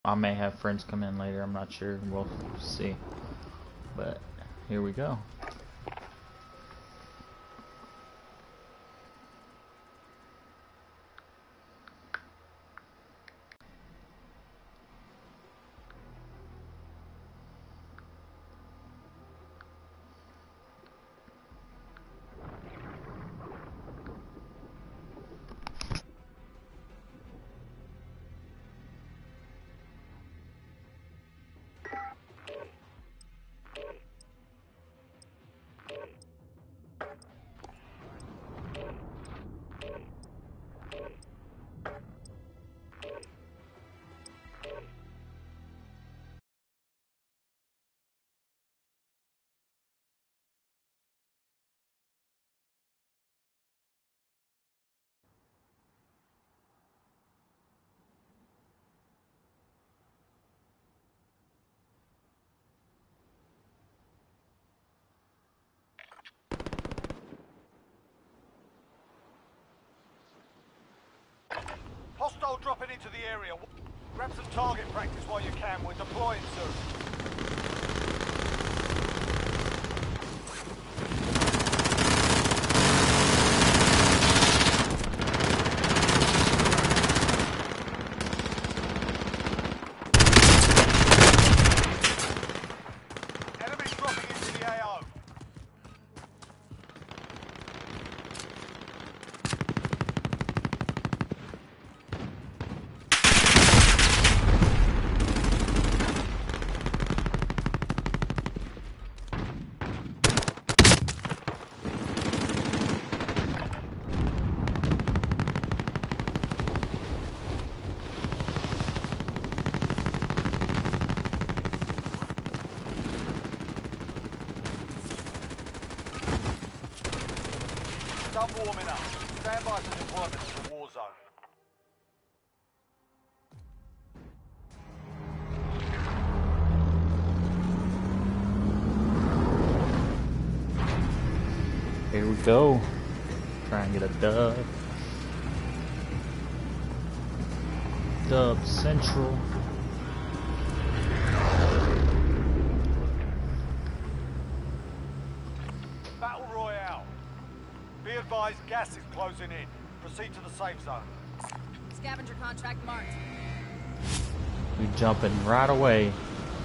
I may have friends come in later, I'm not sure, we'll see. But here we go. Hostile dropping into the area. Grab some target practice while you can. We're deploying soon. Enemies dropping into the AO. Start warming up. Stand by for deployment to the Warzone. Here we go. Try and get a dub. Dub Central. Battle Royale. Be advised, gas is closing in. Proceed to the safe zone. Scavenger contract marked. We jumping right away.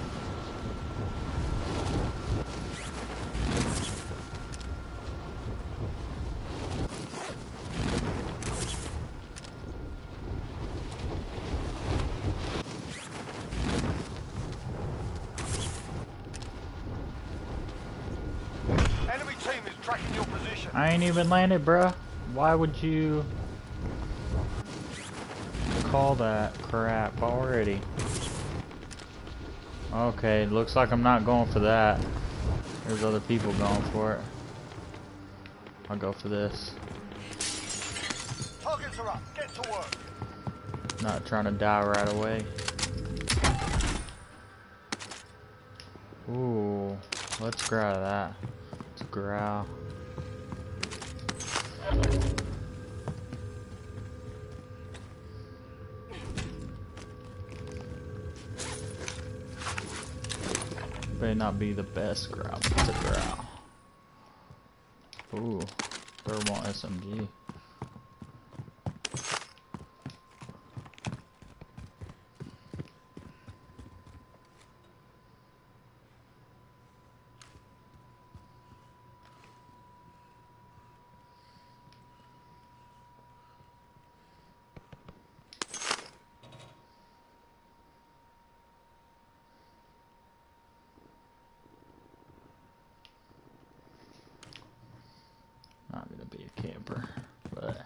Enemy team is tracking your position. I ain't even landed, bruh. Why would you call that crap already? Okay, looks like I'm not going for that. There's other people going for it. I'll go for this. Targets are up. Get to work. Not trying to die right away. Ooh, let's growl that. Let's growl. May not be the best growl, but it's a growl. Ooh, thermal SMG. Not gonna be a camper, but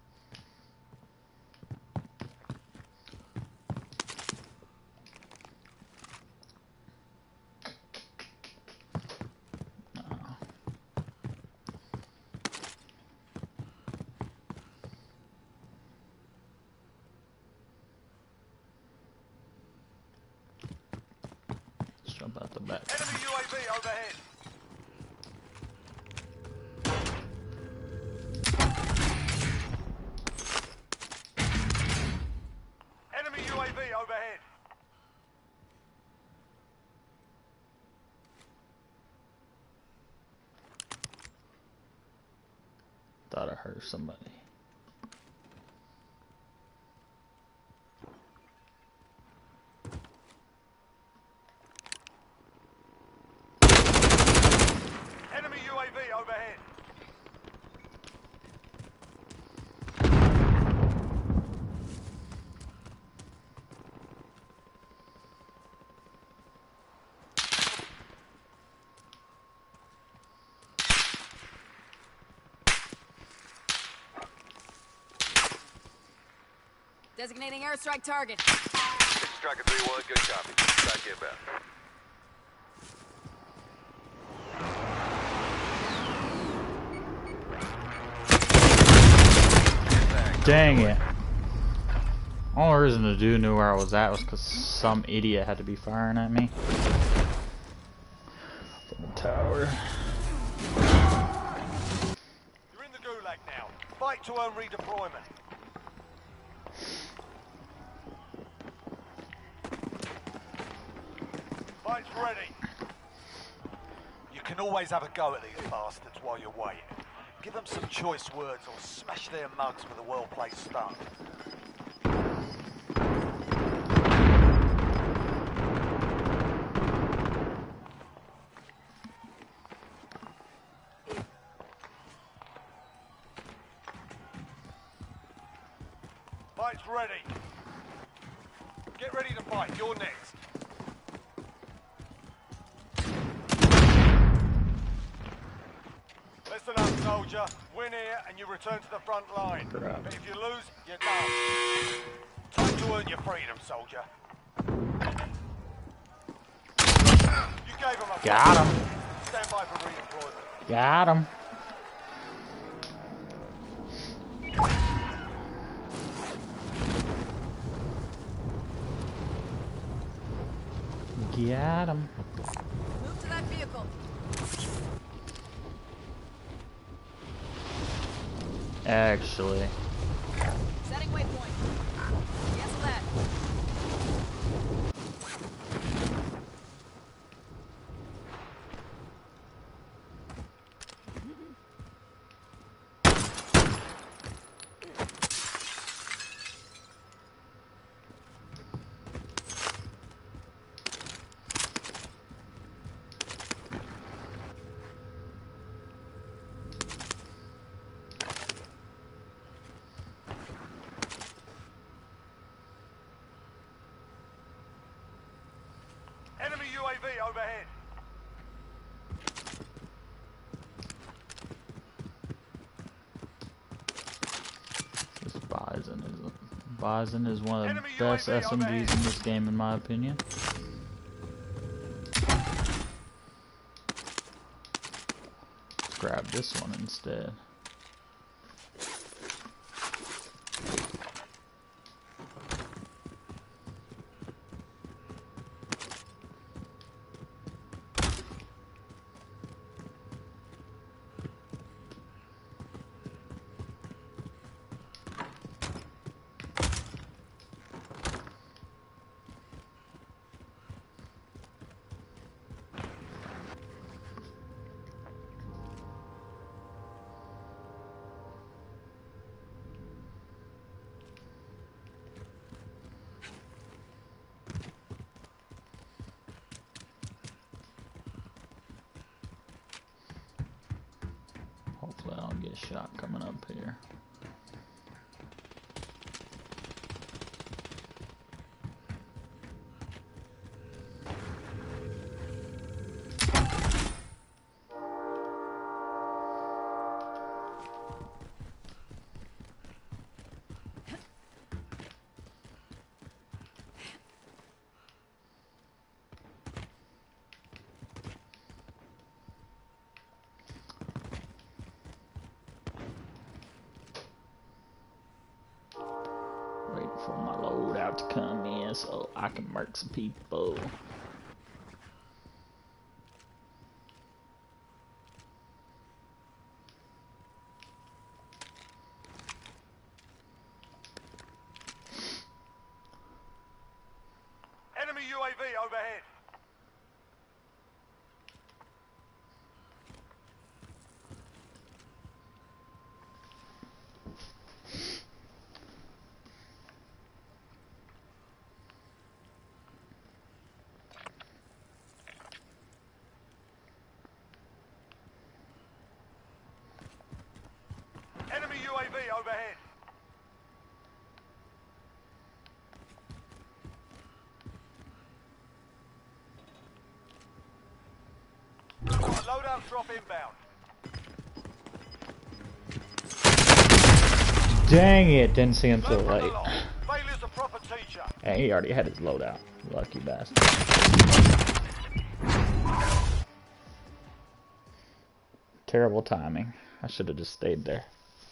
let's jump out the back. Enemy UAV overhead. Enemy UAV overhead. Thought I heard somebody. Enemy UAV overhead. Designating airstrike target. Striker 3-1, good copy. Back inbound. Dang it. Only reason the dude knew where I was at was because some idiot had to be firing at me. From the tower. You're in the gulag now. Fight to earn redeployment. Fight's ready. You can always have a go at these bastards while you're waiting. Give them some choice words or smash their mugs with a well-placed stun. Fight's ready. Get ready to fight. You're next. Listen up, soldier. Win here and you return to the front line. Crap. But if you lose, you're done. Time to earn your freedom, soldier. You gave him a Got him. Stand by for redeployment. Got him. Got him. Move to that vehicle. Actually. Setting waypoint. Cancel that. Enemy UAV overhead. This Bison is one of the Enemy best UAV SMGs overhead. in this game, in my opinion. Let's grab this one instead. Hopefully I don't get shot coming up here. Waiting for my loadout to come in so I can murk some people. Enemy UAV overhead. UAV overhead. Right, loadout drop inbound. Dang it, didn't see him till Learn from the late. lot. Failure's a proper teacher. Hey, he already had his loadout. Lucky bastard. Terrible timing. I should have just stayed there.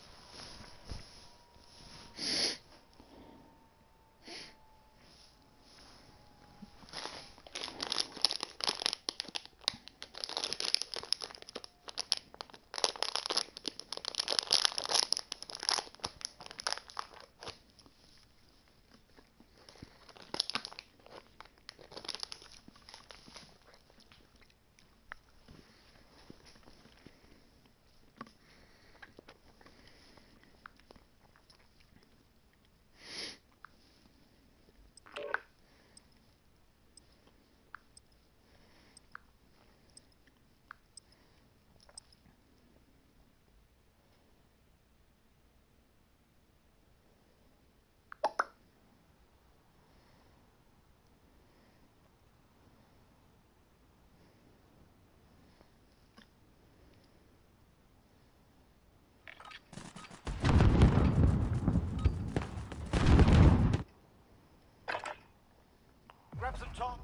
Grab some top.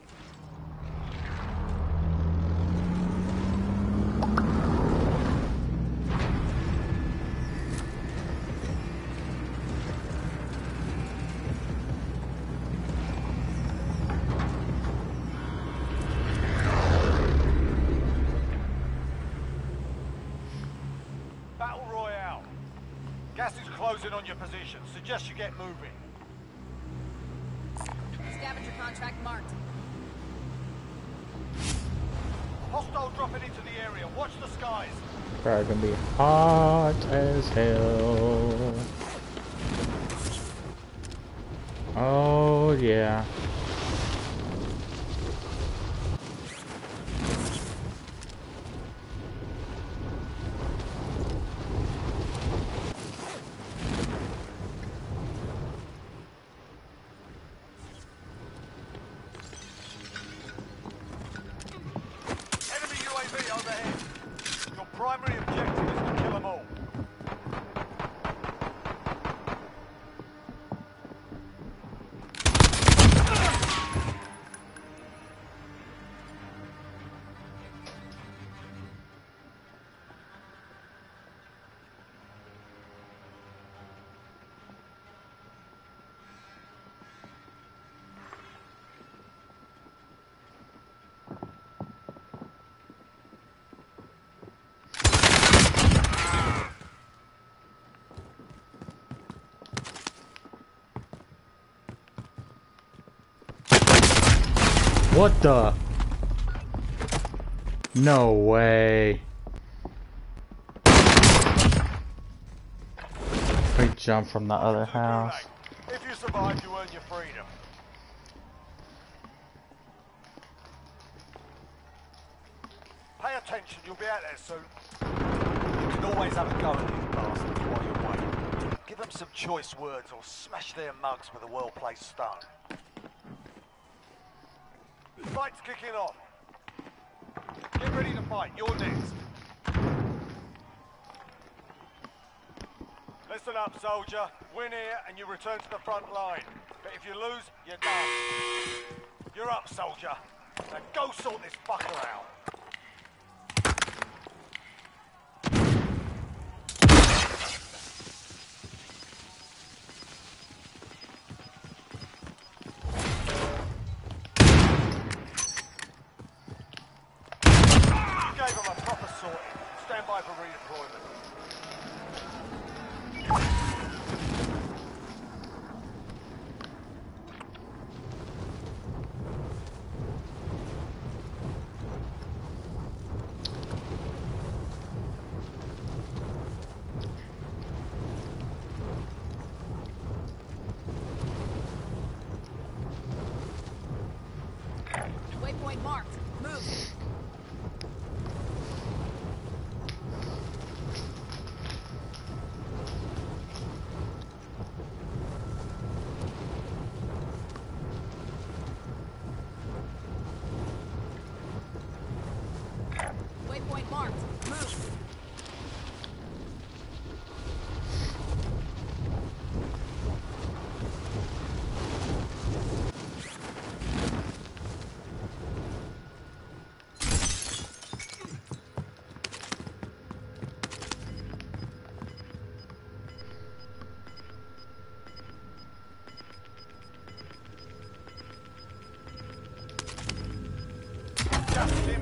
Battle Royale. Gas is closing on your position. Suggest you get moving. Scavenger contract marked. Hostile dropping into the area. Watch the skies. Probably gonna be hot as hell. Oh yeah. Enemy UAV overhead. Your primary objective is to kill them all. What the? No way. We jumped from the other house. If you survive, you earn your freedom. Pay attention, you'll be out there soon. You can always have a go at these bastards while you're waiting. Give them some choice words or smash their mugs with a well-placed stone. Fight's kicking off. Get ready to fight, you're next. Listen up, soldier. Win here and you return to the front line. But if you lose, you're done. You're up, soldier. Now go sort this fucker out. You gave him a proper sorting. Stand by for redeployment. Waypoint marked. Move.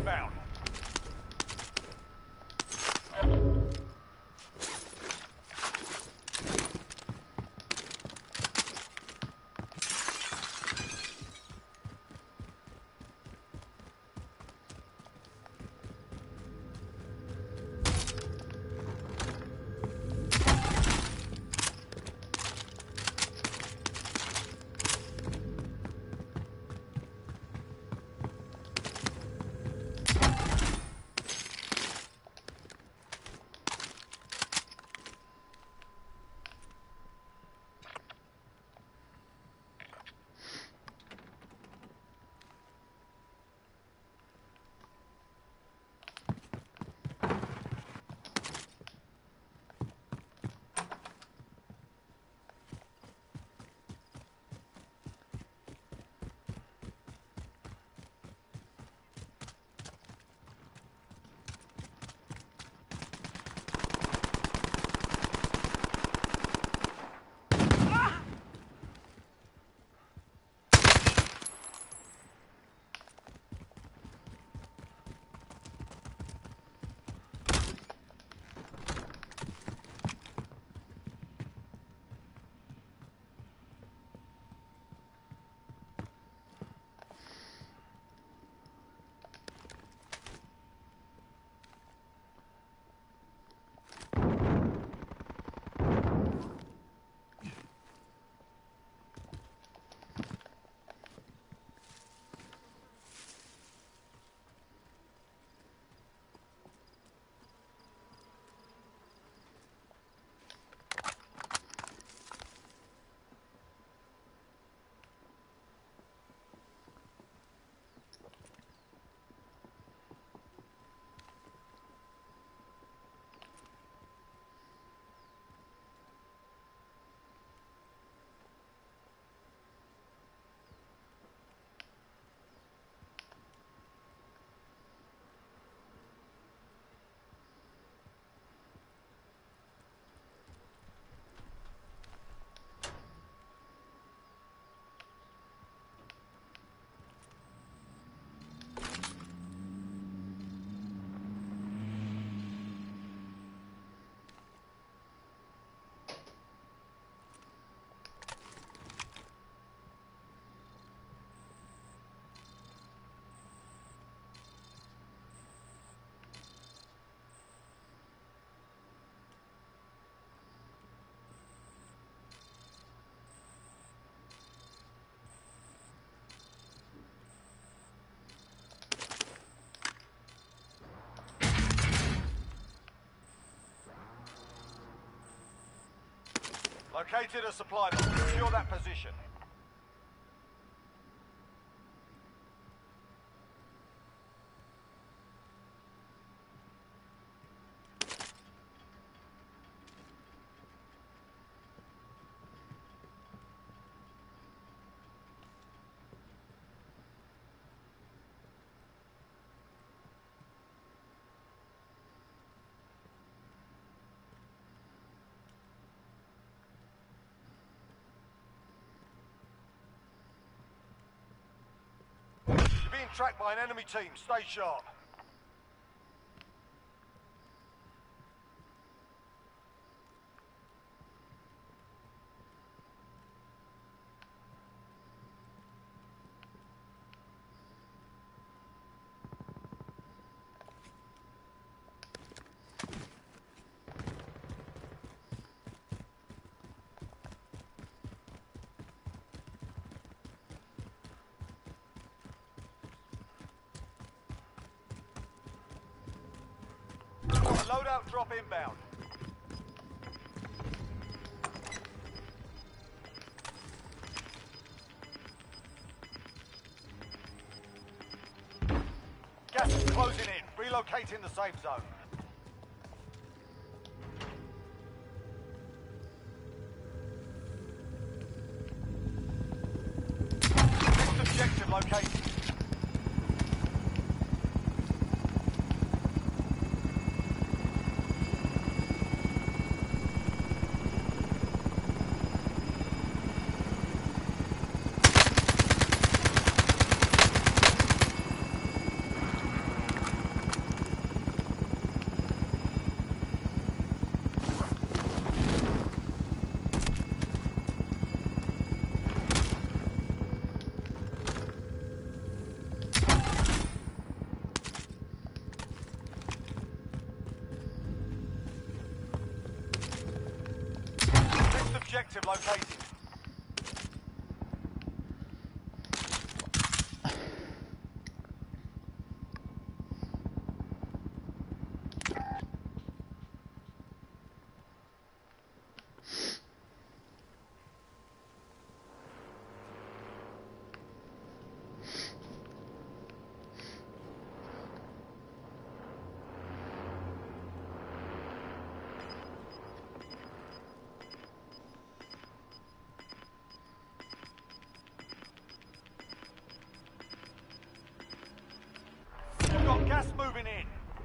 inbound. Located a supply box. Secure that position. You're being tracked by an enemy team. Stay sharp. Loadout drop inbound. Gas is closing in. Relocating the safe zone. Next objective located. Objective located. We've got gas moving in.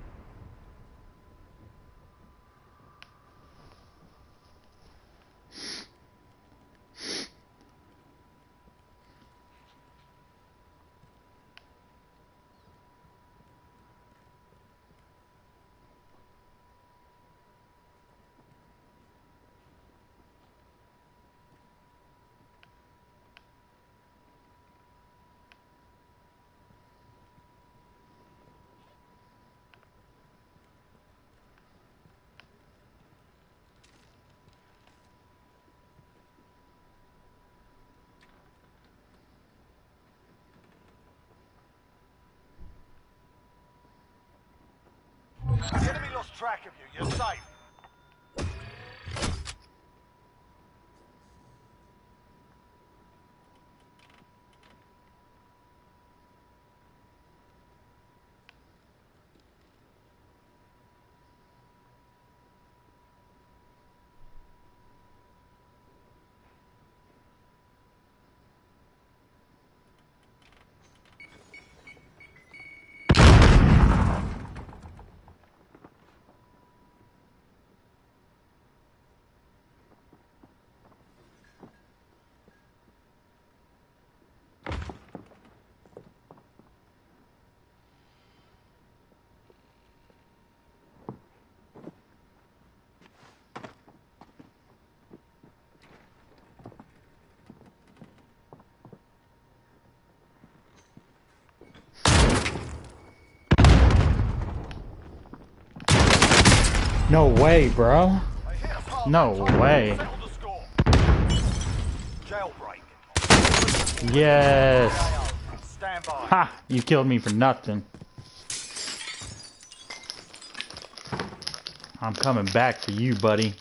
The enemy lost track of you. You're safe. No way, bro. No way. Yes. Stand by. Ha! You killed me for nothing. I'm coming back for you, buddy.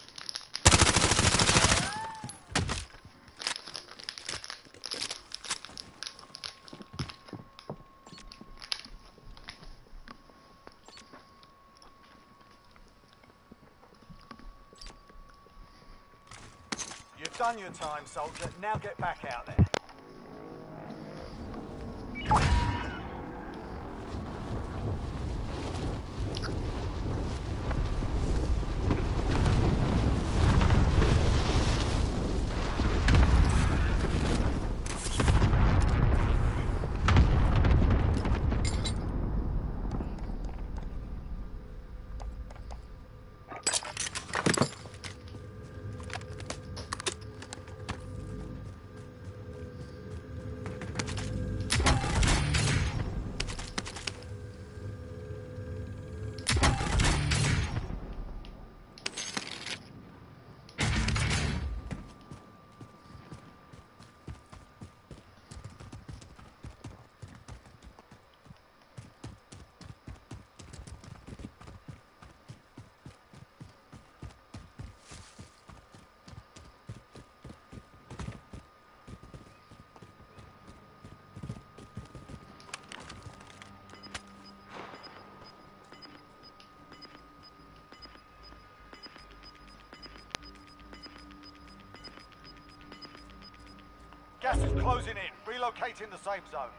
You've done your time, soldier. Now get back out there. Gas is closing in. Relocating the safe zone.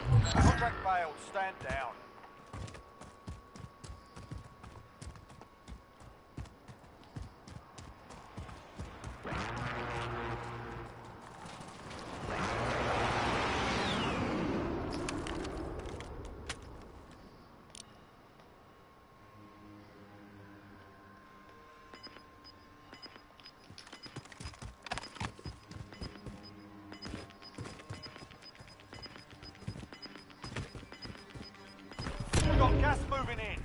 Contract failed. Stand down. We've got gas moving in.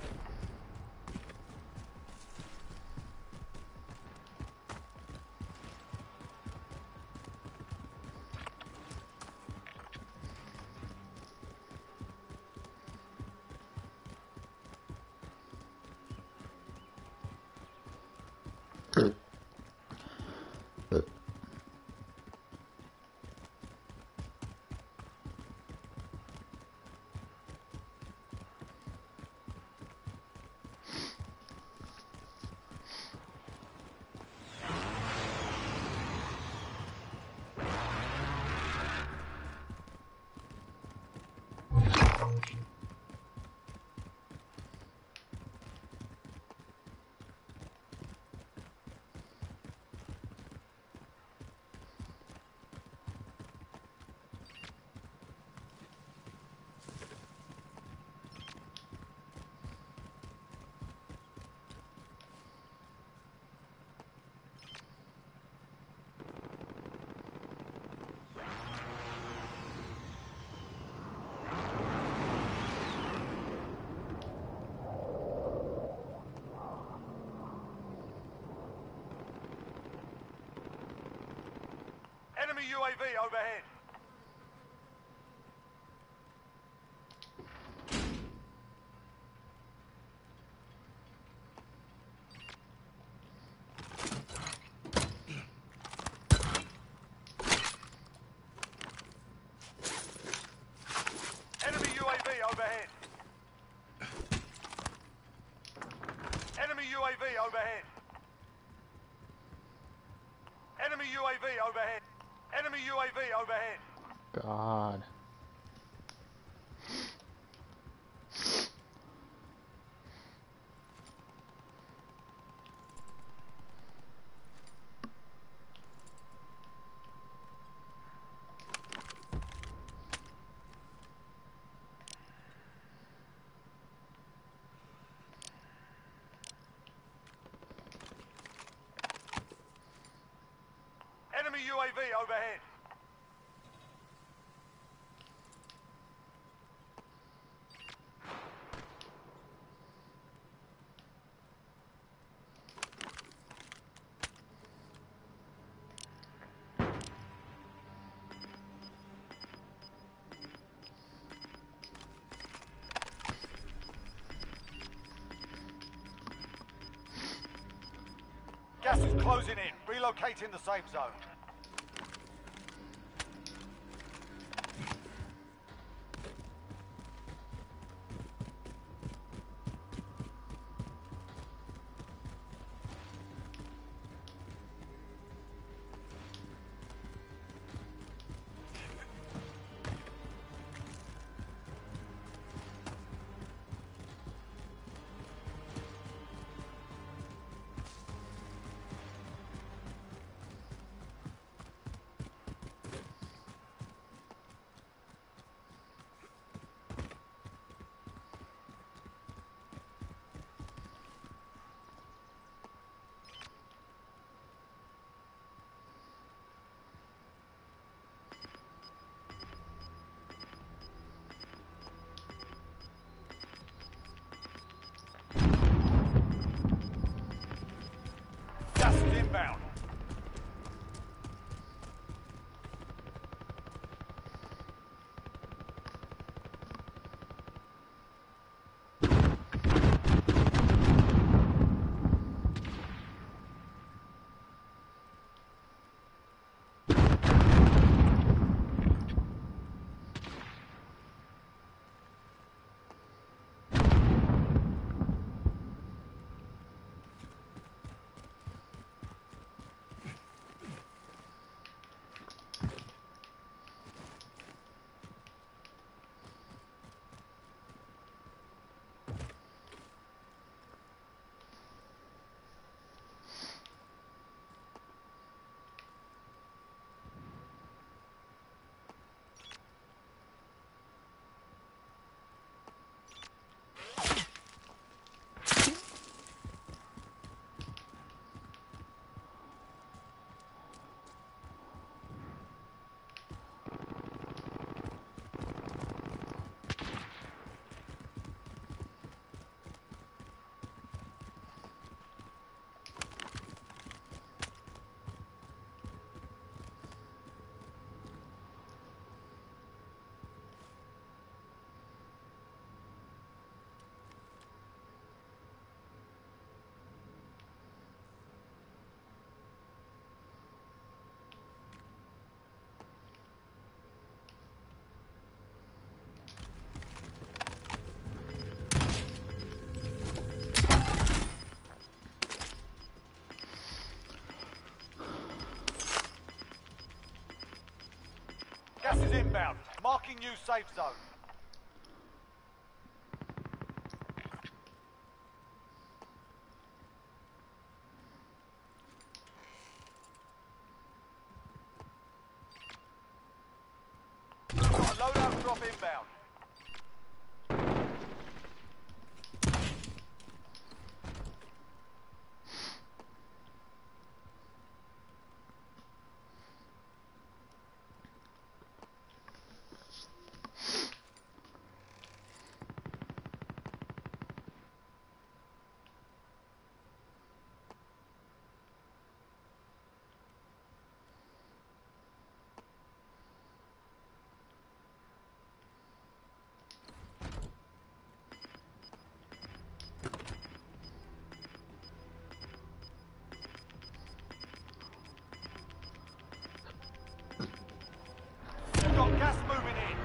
Enemy UAV overhead. Enemy UAV overhead. Enemy UAV overhead. Enemy UAV overhead. Enemy UAV overhead. God. Enemy UAV overhead. Gas is closing in. Relocating the safe zone. inbound. Marking new safe zone. Loadout drop inbound. You've got gas moving in.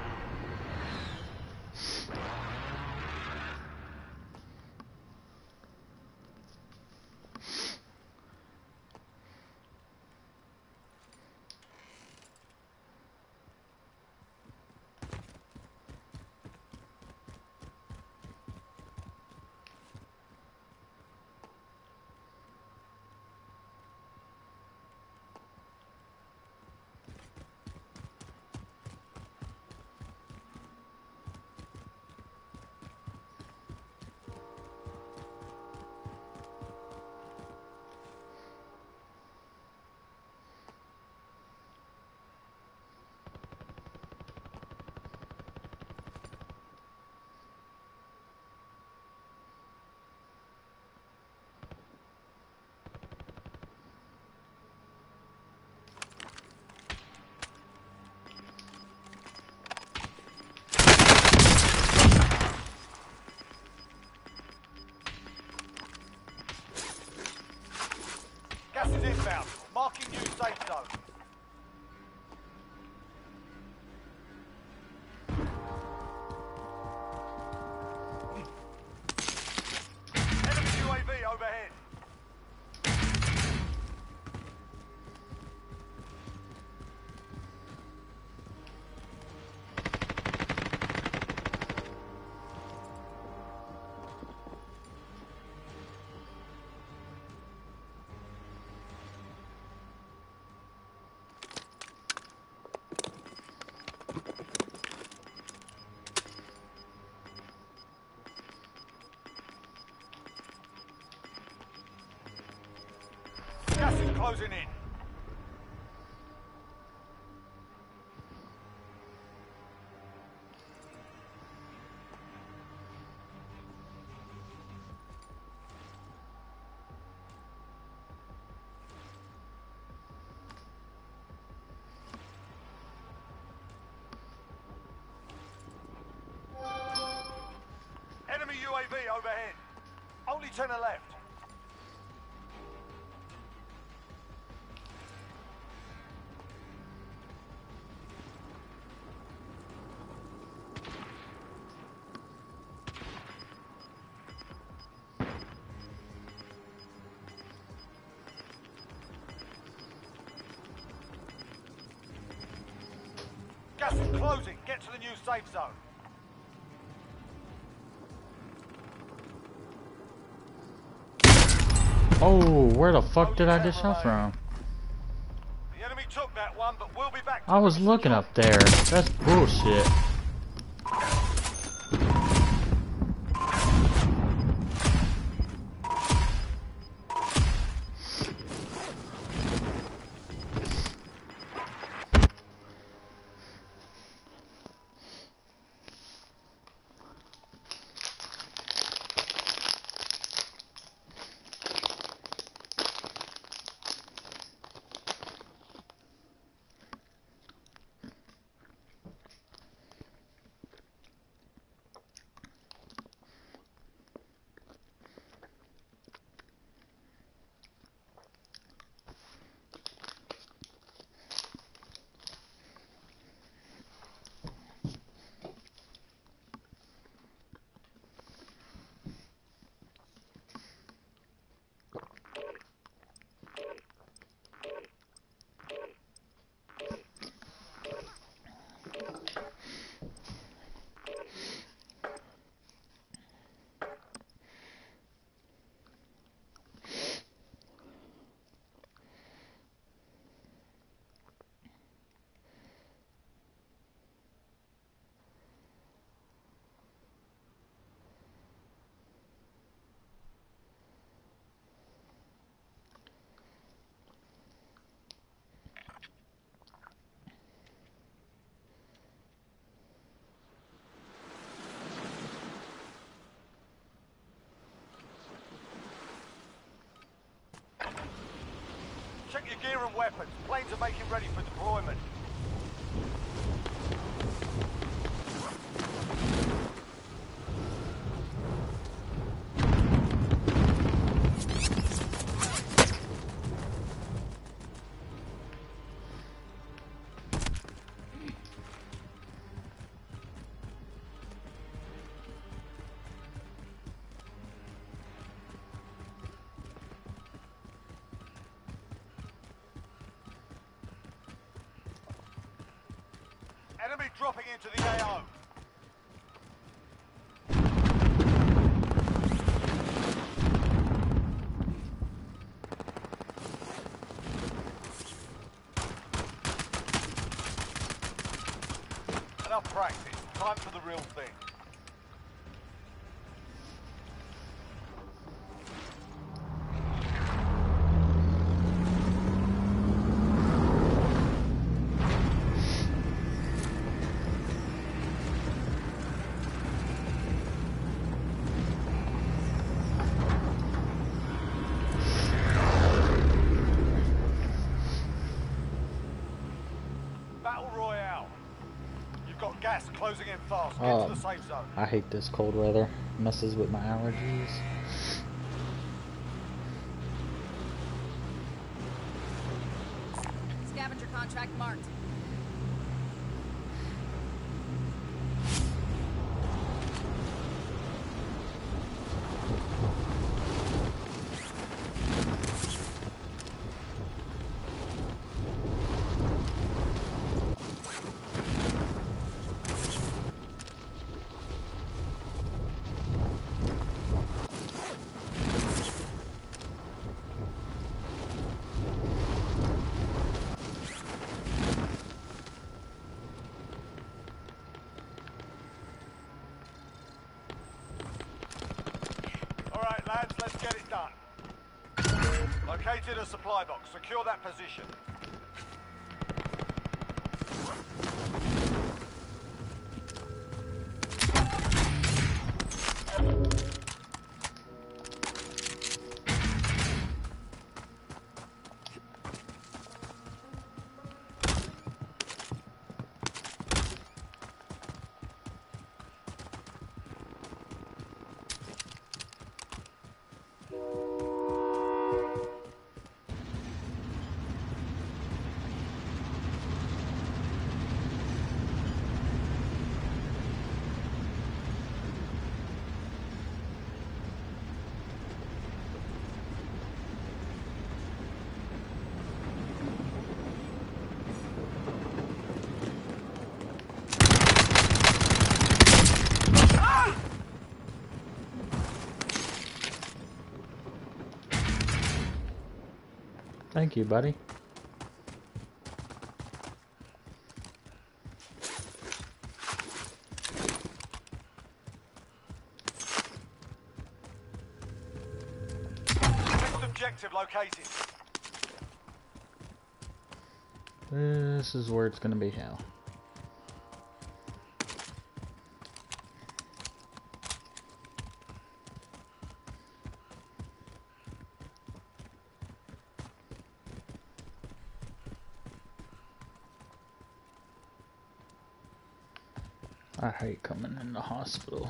Gas is inbound. Marking new safe zone. Enemy UAV overhead. Gas is closing in. Enemy UAV overhead. Only 10 are left. Gas is closing. Get to the new safe zone. Oh, where the fuck did I get shot from? The enemy took that one, but we'll be back. I was looking up there. That's bullshit. Check your gear and weapons. Planes are making ready for deployment. Enemy dropping into the AO. Enough practice. Time for the real thing. Battle Royale. You've got gas closing in fast. Get to the safe zone. I hate this cold weather. Messes with my allergies. Scavenger contract marked. Alright lads, let's get it done. Located a supply box. Secure that position. Thank you, buddy. Next objective located. This is where it's gonna be hell. I hate coming in the hospital.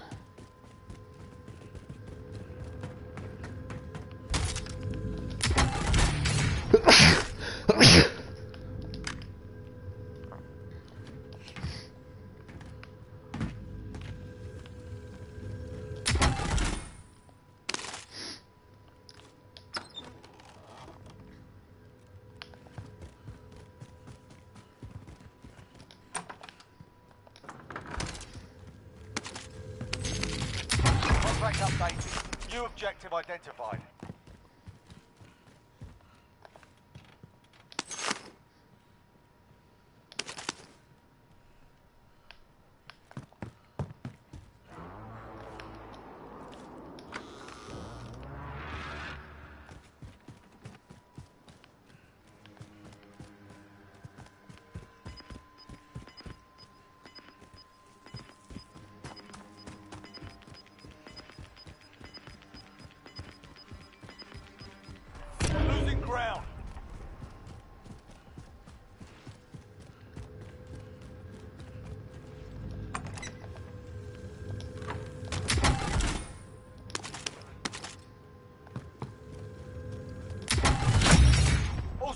Contract updated. New objective identified.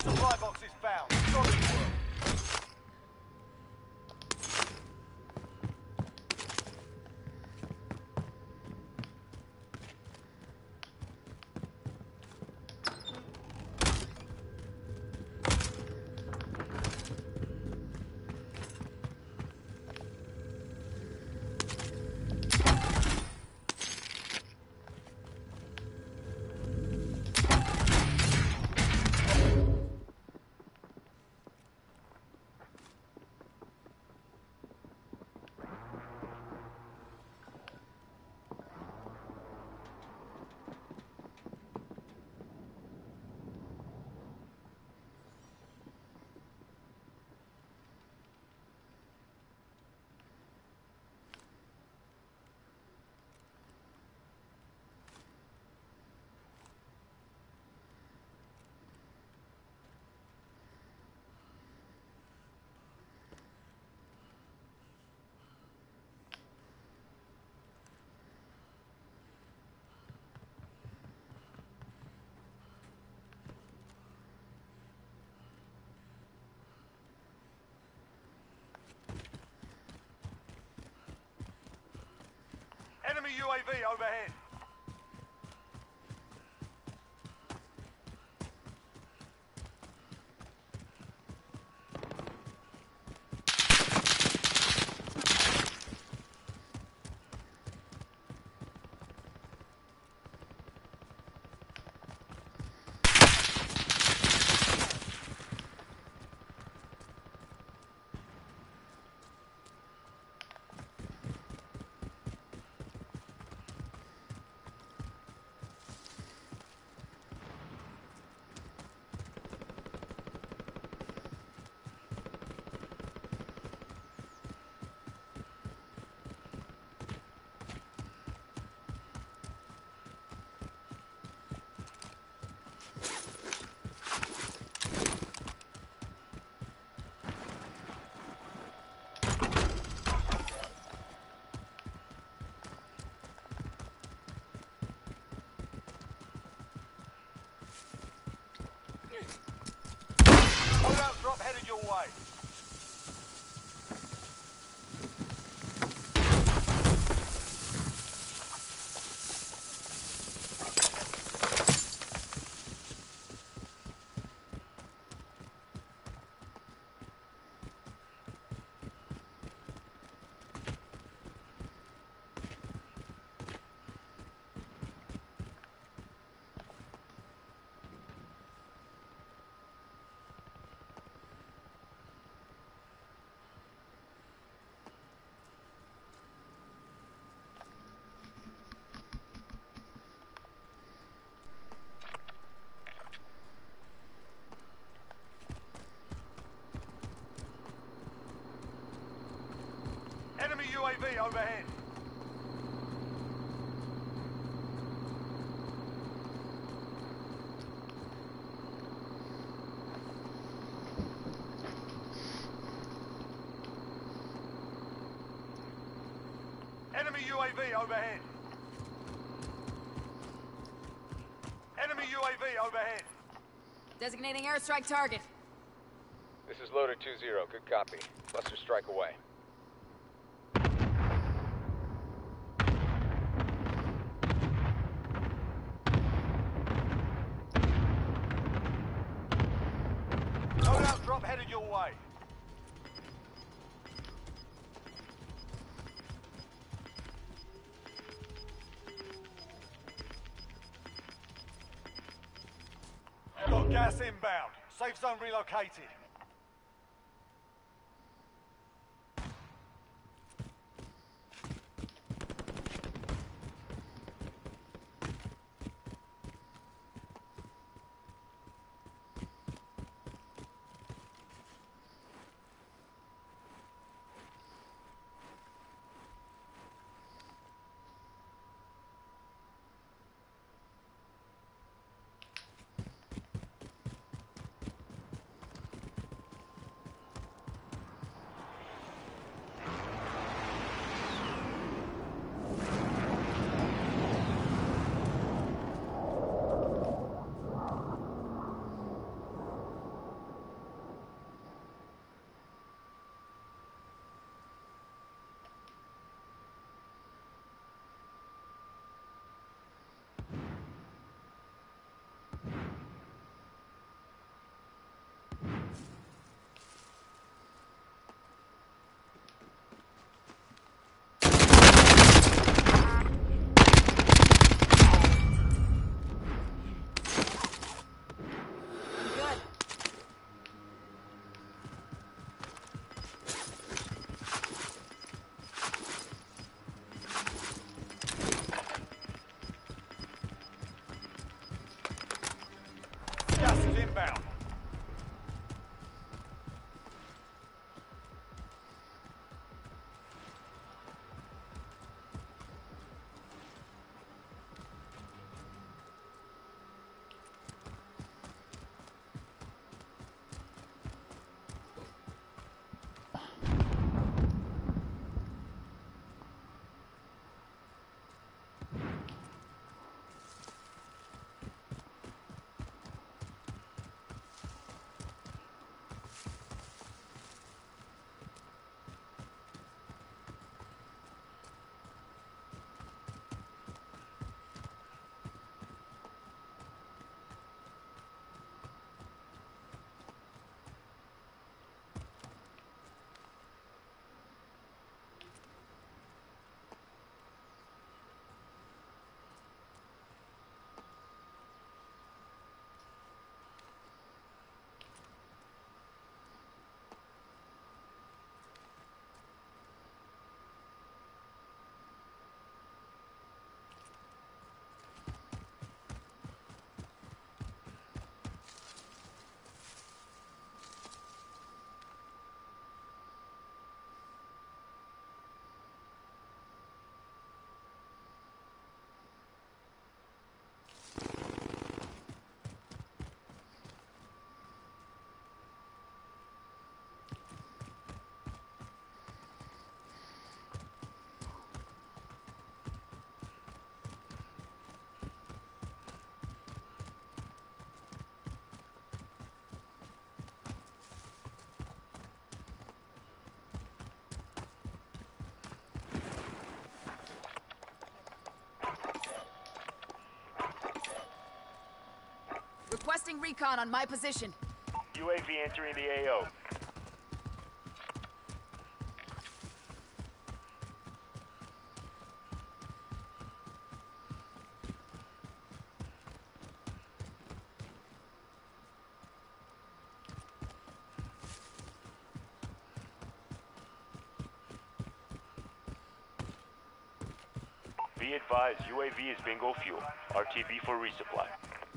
Supply box is found. Solid work. Enemy UAV overhead. Loadout drop headed your way. Enemy UAV overhead. Enemy UAV overhead. Enemy UAV overhead. Designating airstrike target. This is Loader 2-0. Good copy. Cluster strike away. Loadout drop headed your way. Got gas inbound. Safe zone relocated. inbound. Requesting recon on my position. UAV entering the AO. Be advised, UAV is bingo fuel. RTB for resupply.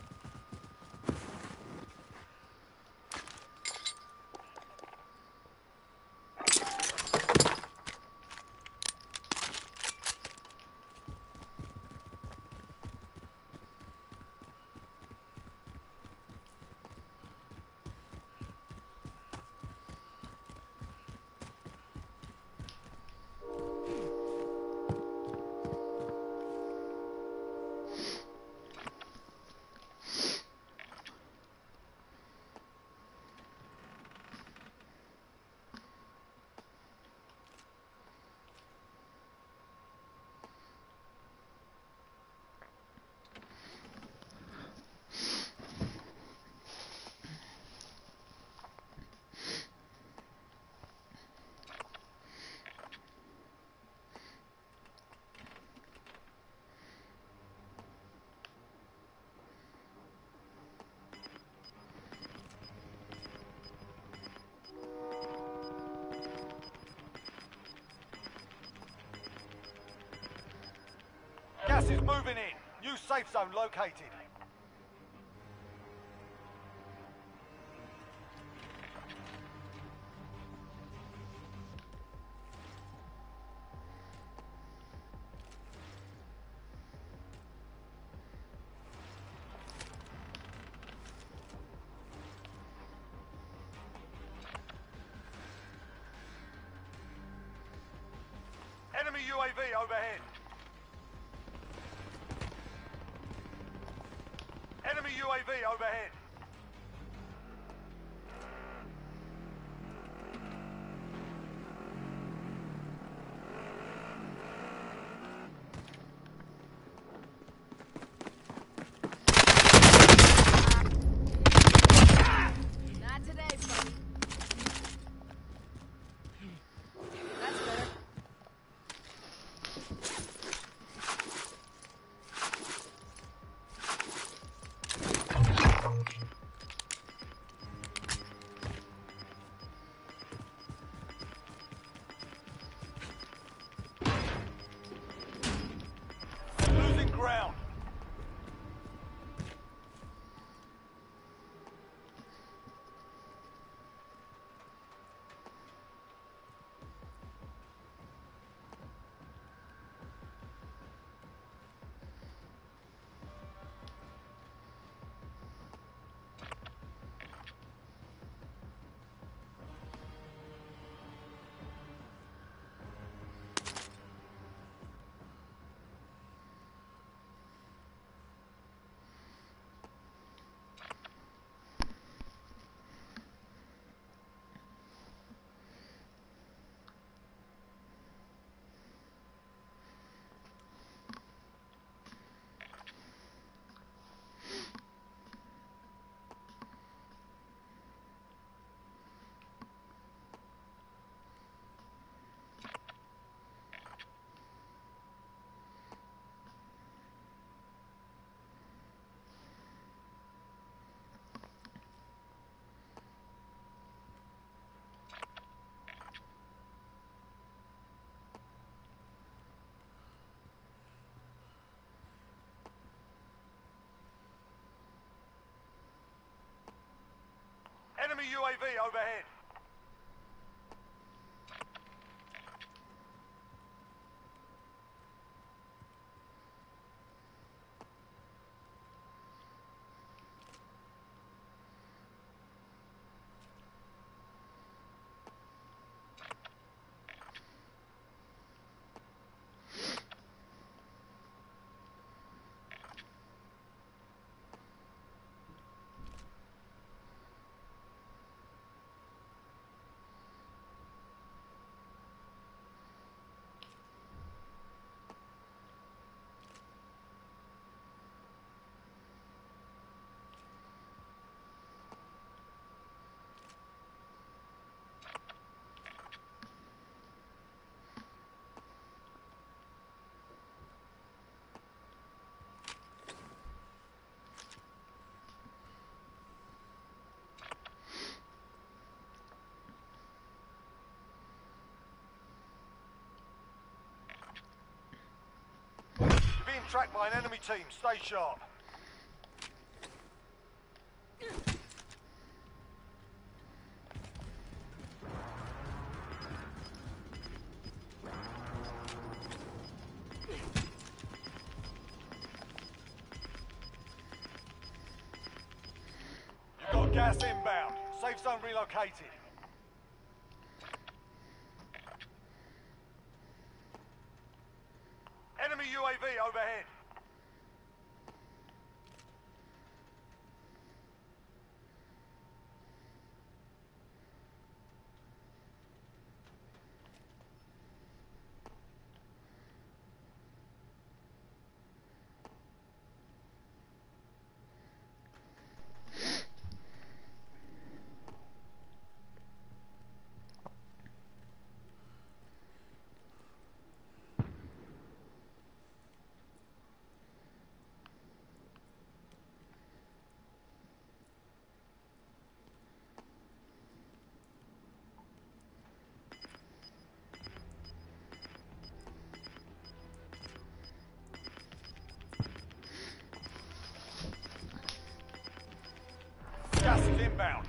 Gas is moving in. New safe zone located. Enemy UAV overhead. Enemy UAV overhead. Not today, buddy. That's better. Enemy UAV overhead. You're being tracked by an enemy team. Stay sharp. You've got gas inbound. Safe zone relocated. Enemy UAV overhead. Gas is inbound.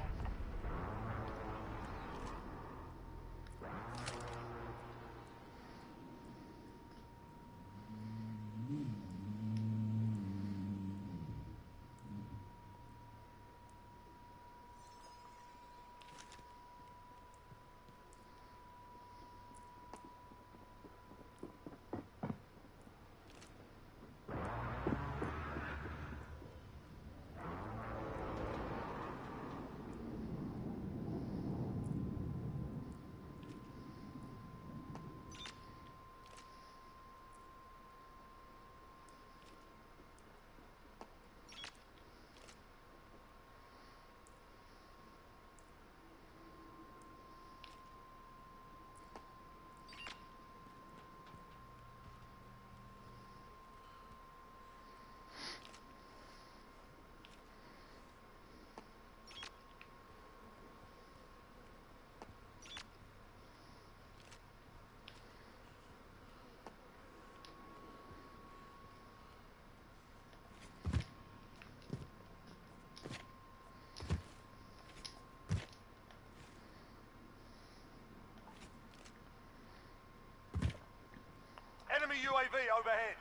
Enemy UAV overhead.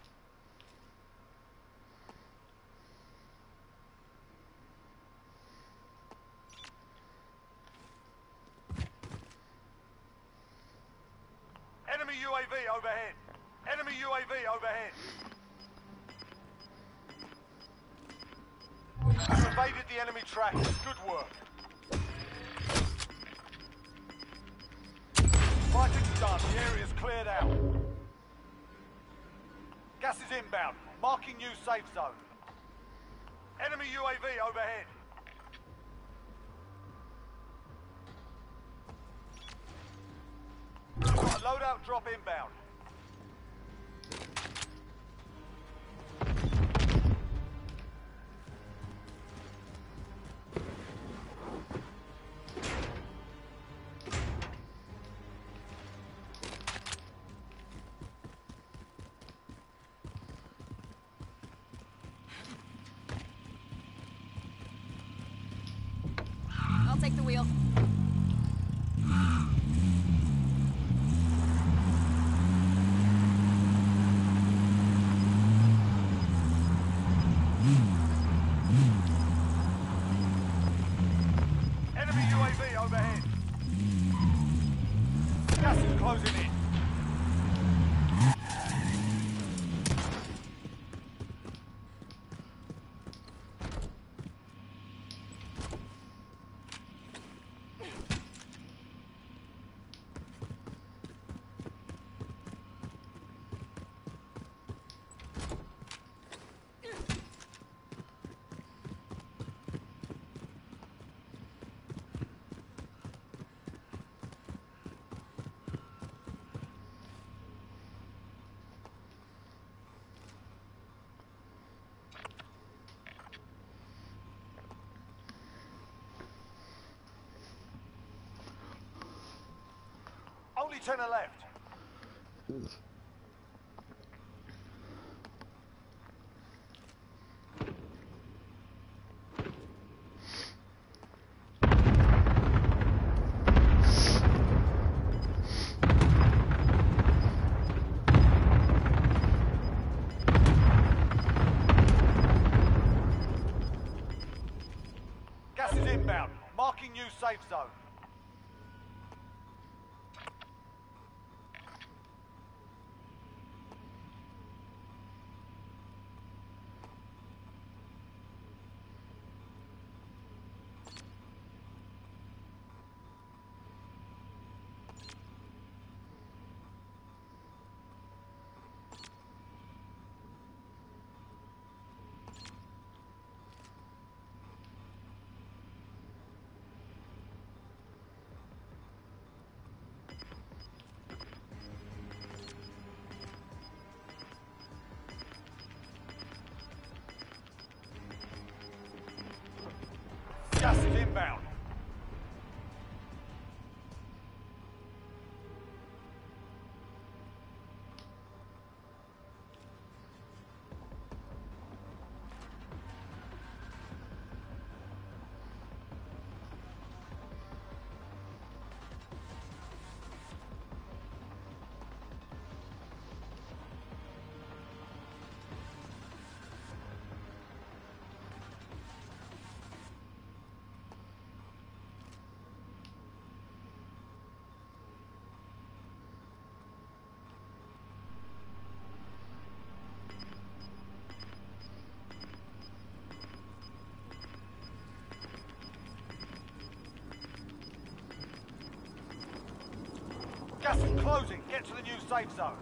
Enemy UAV overhead. Enemy UAV overhead. You evaded the enemy track. Good work. Fighting's done. The area's cleared out. Gas is inbound. Marking new safe zone. Enemy UAV overhead. Got a loadout drop inbound. take the wheel. Enemy UAV overhead. Gas is closing in. Only 10 are left. Gas is inbound. Marking new safe zone. Gas is inbound. Gas is closing. Get to the new safe zone.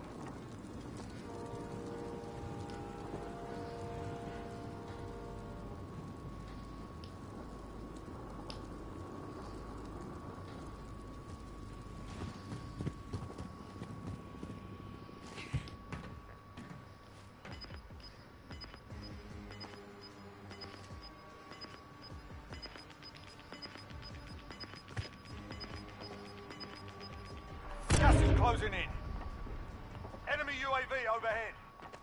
Gas is closing in. Enemy UAV overhead.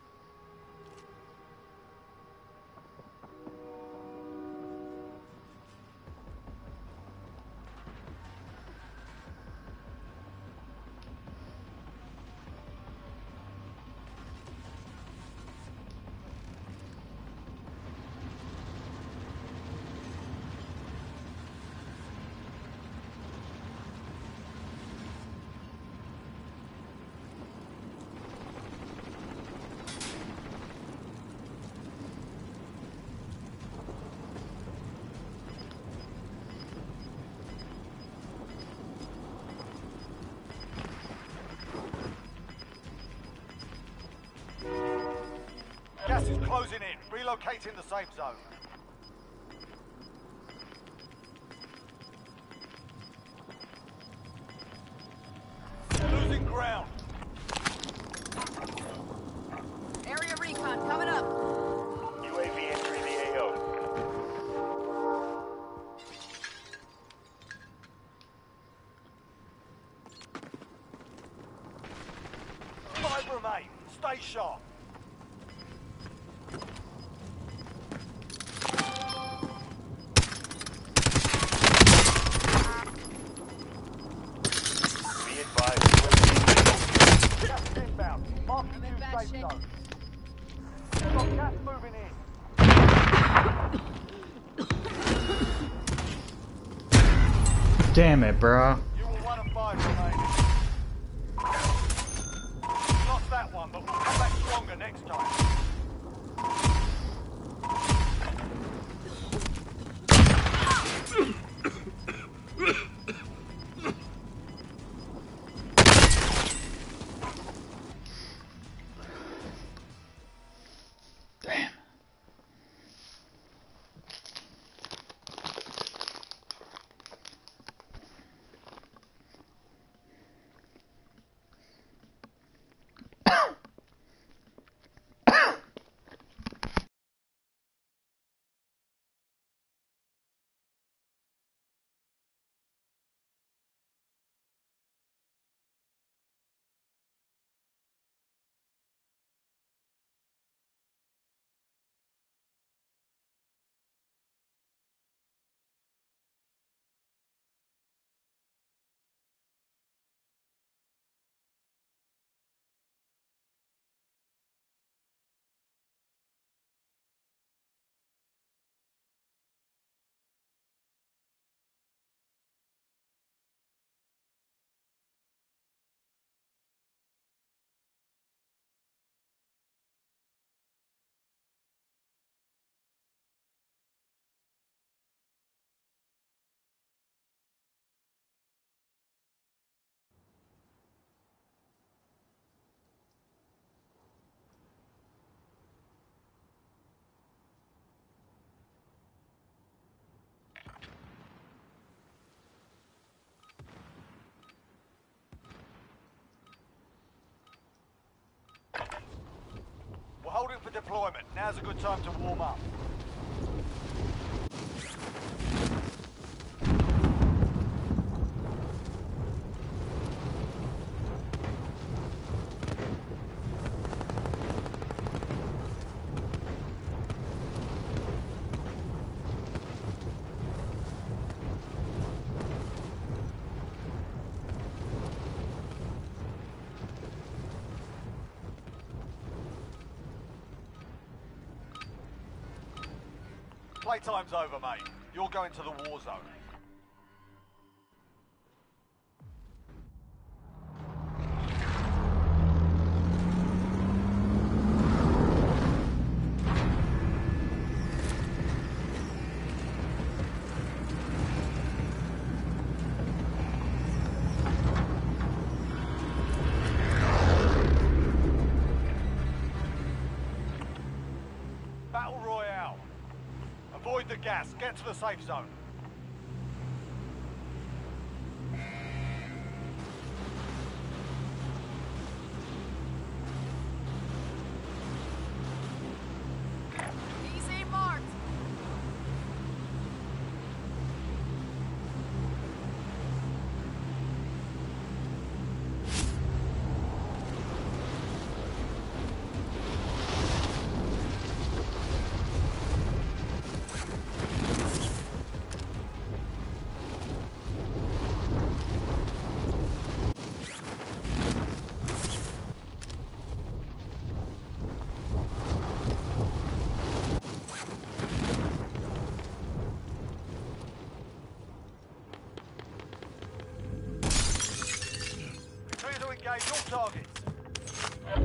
Gas is closing in. Relocating the safe zone. Losing ground. Area recon coming up. UAV entering the AO. Five remain. Stay sharp. Damn it, bro. You were 1 of 5 remaining. You lost that one, but we'll come back stronger next time. Damn. We're holding for deployment. Now's a good time to warm up. Playtime's over, mate. You're going to the war zone. Battle Royale. Avoid the gas. Get to the safe zone. Easy marked. Clear to engage all targets.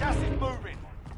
Gas is moving.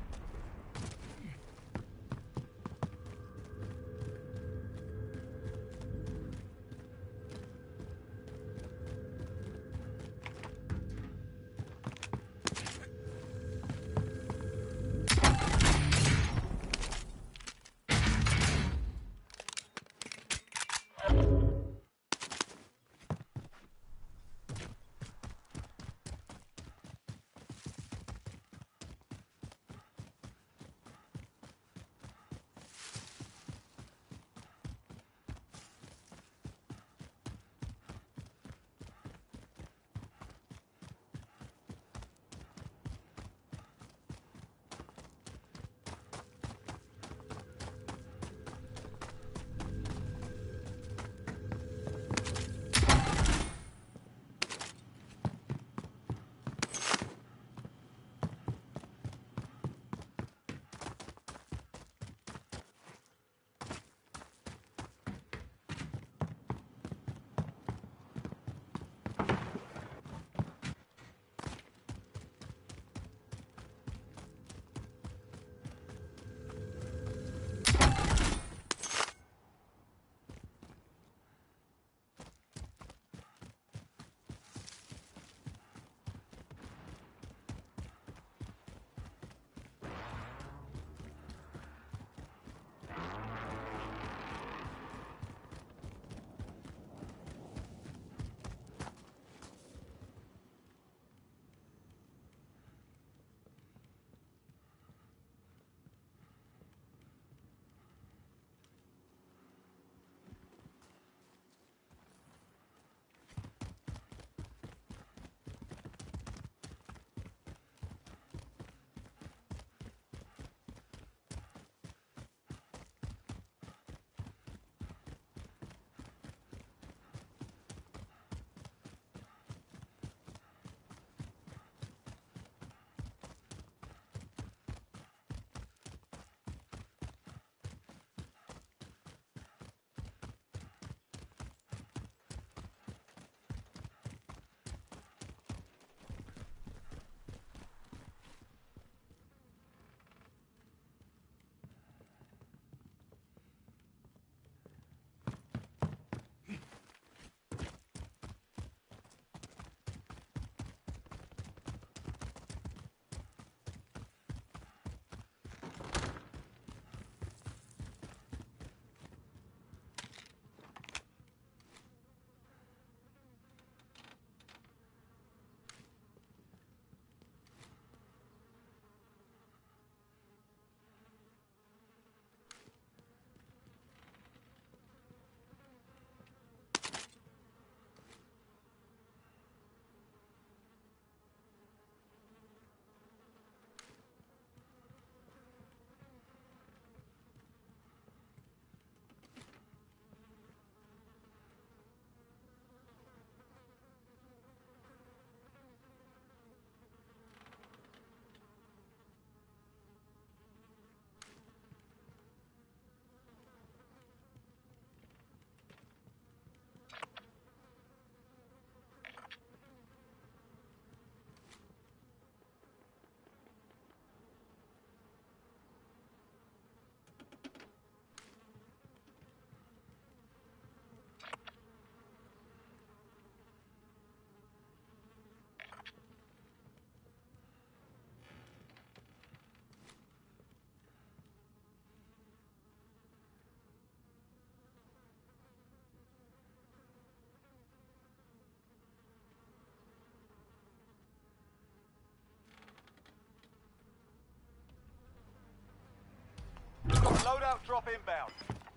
Loadout drop inbound.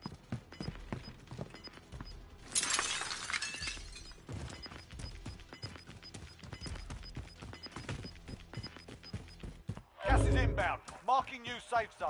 Gas is inbound. Marking new safe zone.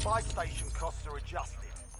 Buy station costs are adjusted.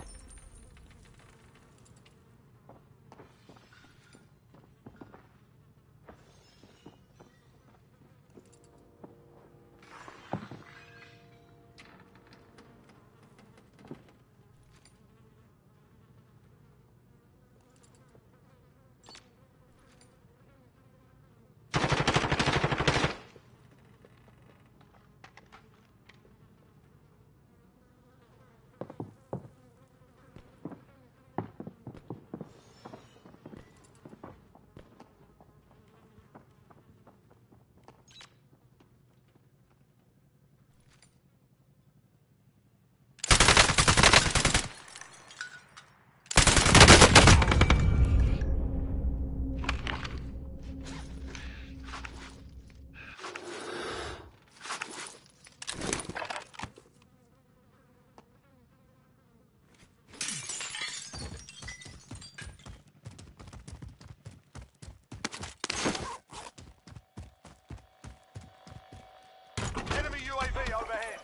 Enemy UAV overhead.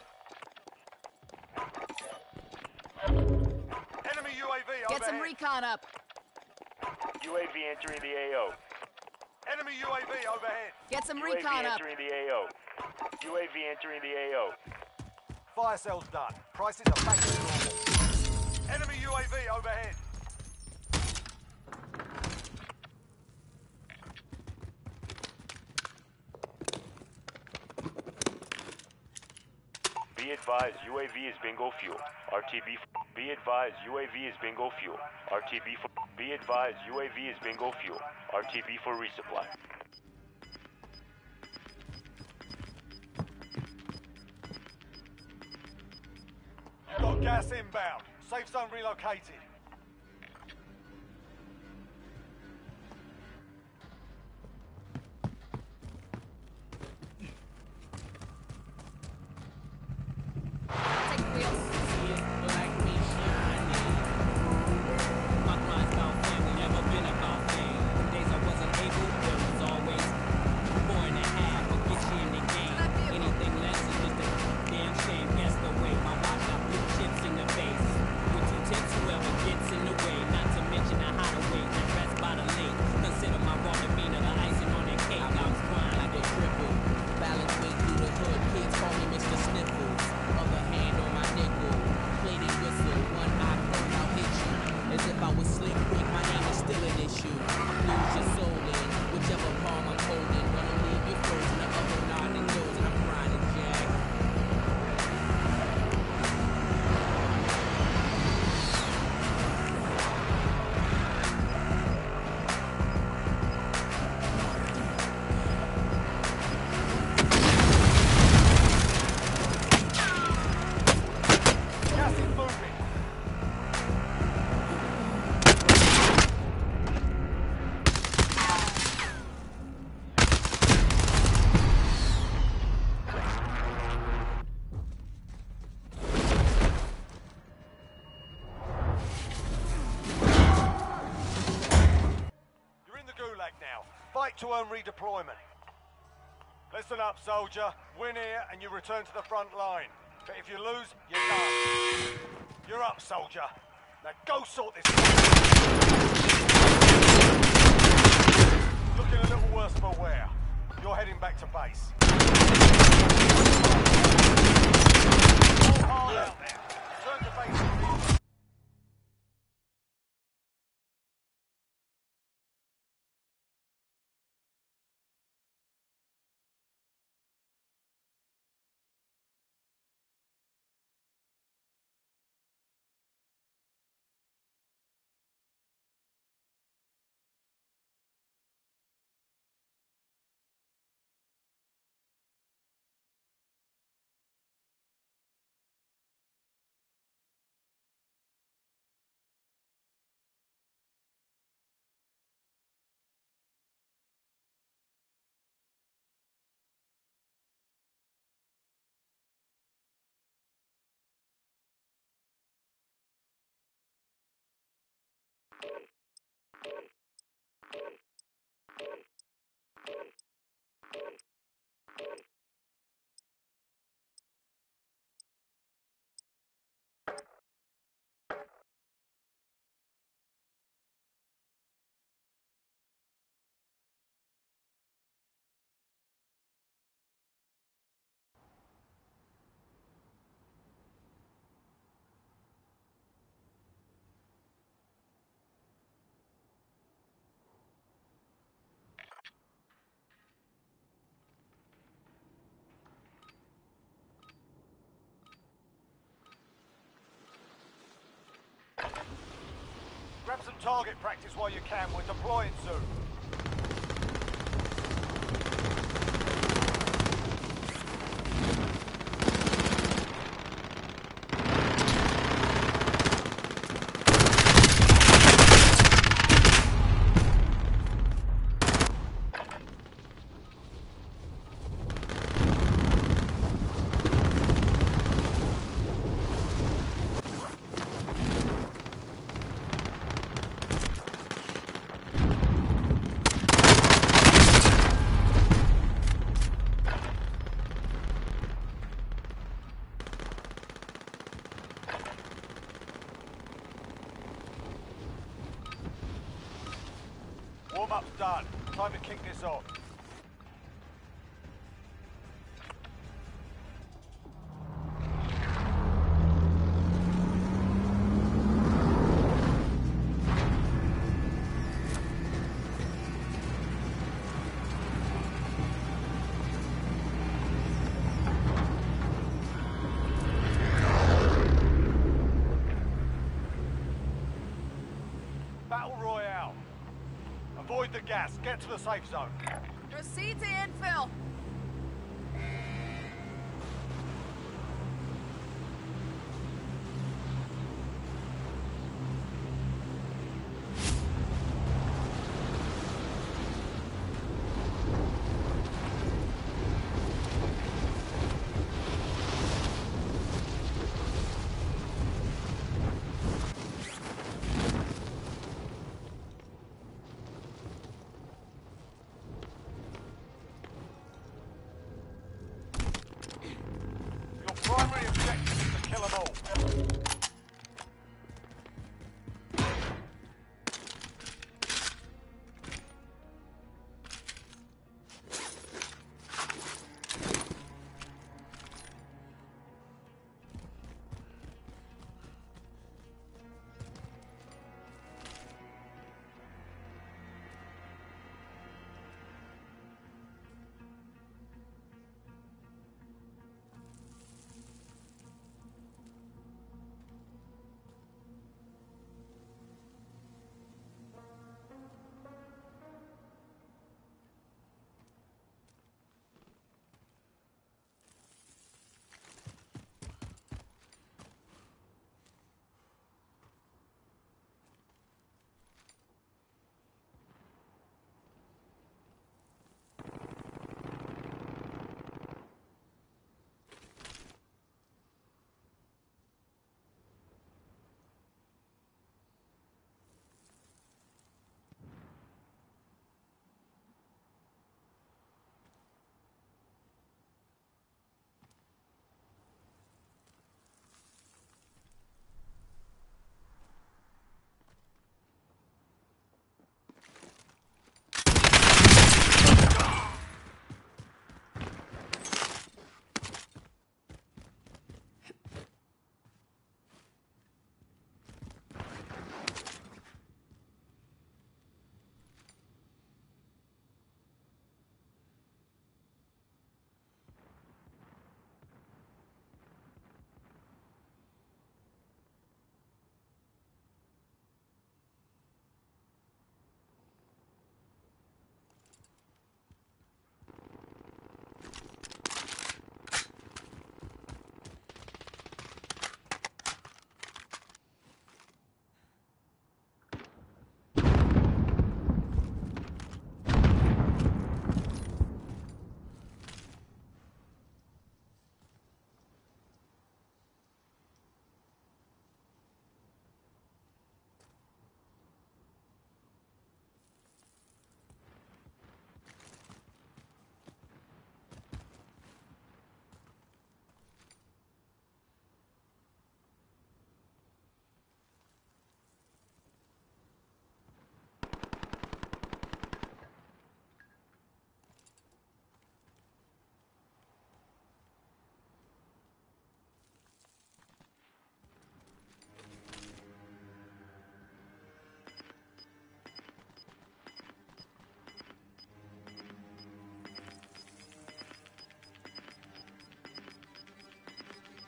Enemy UAV overhead. Get some recon up. UAV entering the AO. Enemy UAV overhead. Get some UAV recon up. entering the AO. UAV entering the AO. Fire sale's done. Prices are back to normal. Enemy UAV overhead. Be advised, UAV is bingo fuel. RTB. Be advised, UAV is bingo fuel. RTB. Be advised, UAV is bingo fuel. RTB for resupply. You've got gas inbound. Safe zone relocated. Take wheels. Gas is moving. You're in the gulag now. Fight to earn redeployment. Listen up, soldier. Win here and you return to the front line. But if you lose, you're done. You're up, soldier. Now go sort this out. Looking a little worse for wear. You're heading back to base. All hard out there. Return to base. target practice while you can. We're deploying soon. Warm-up's done. Time to kick this off. Battle Royale. Avoid the gas. Get to the safe zone. Proceed to infill. Your primary objective is to kill them all.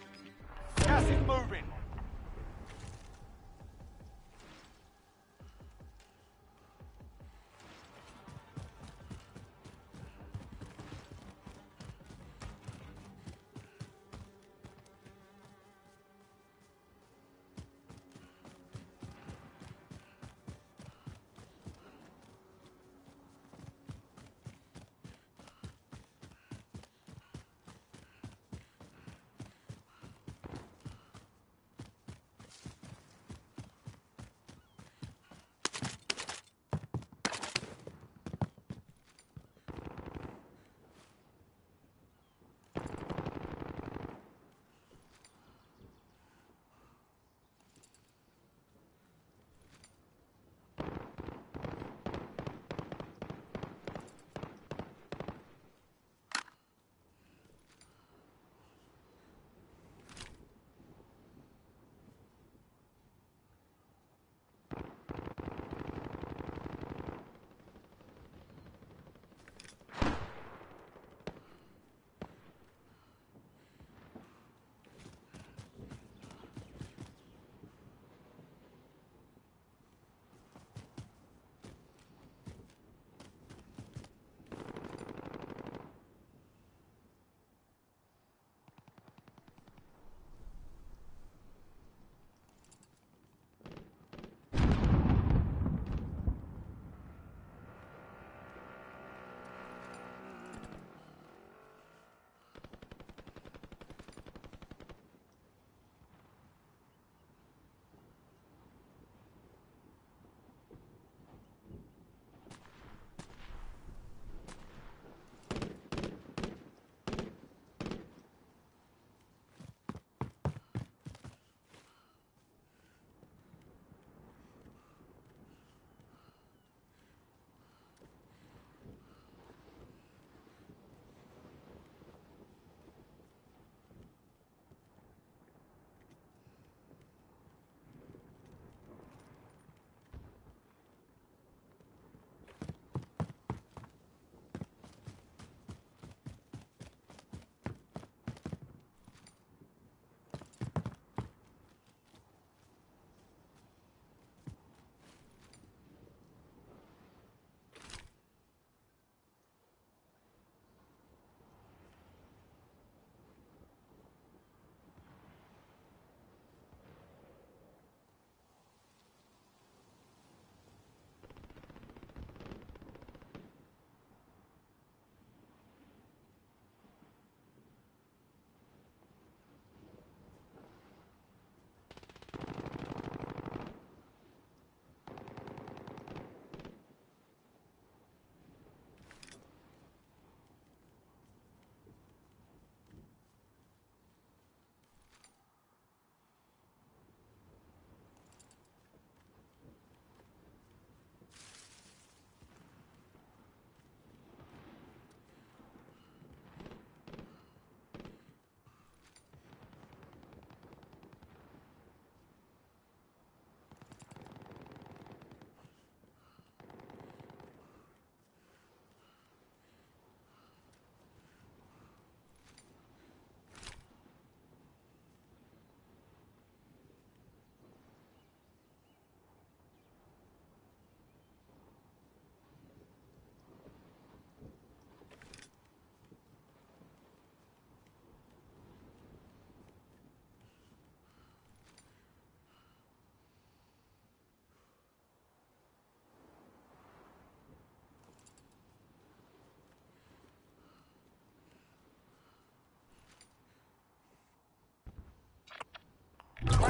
Gas is moving.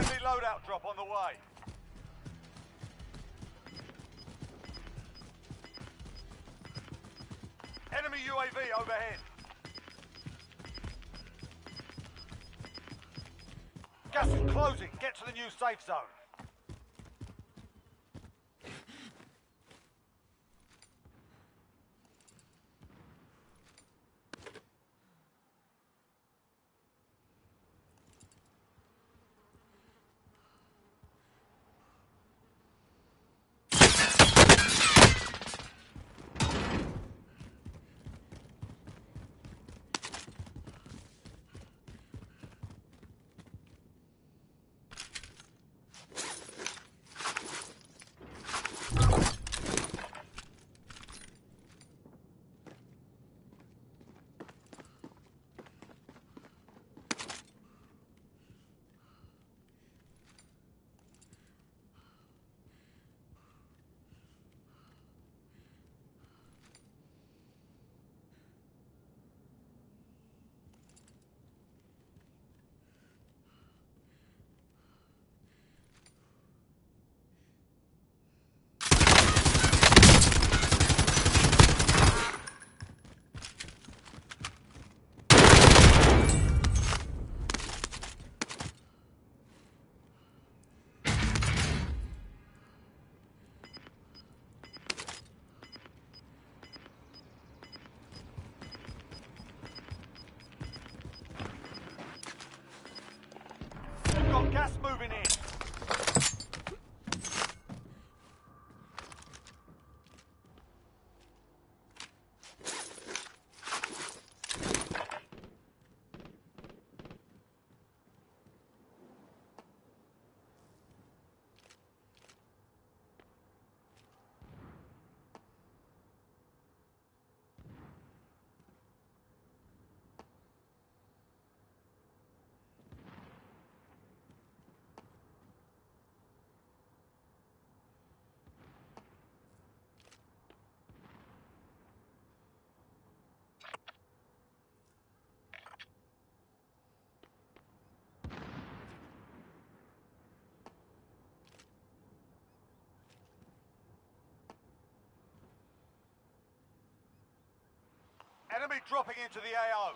Friendly loadout drop on the way. Enemy UAV overhead. Gas is closing. Get to the new safe zone. Got gas moving in. Enemy dropping into the AO.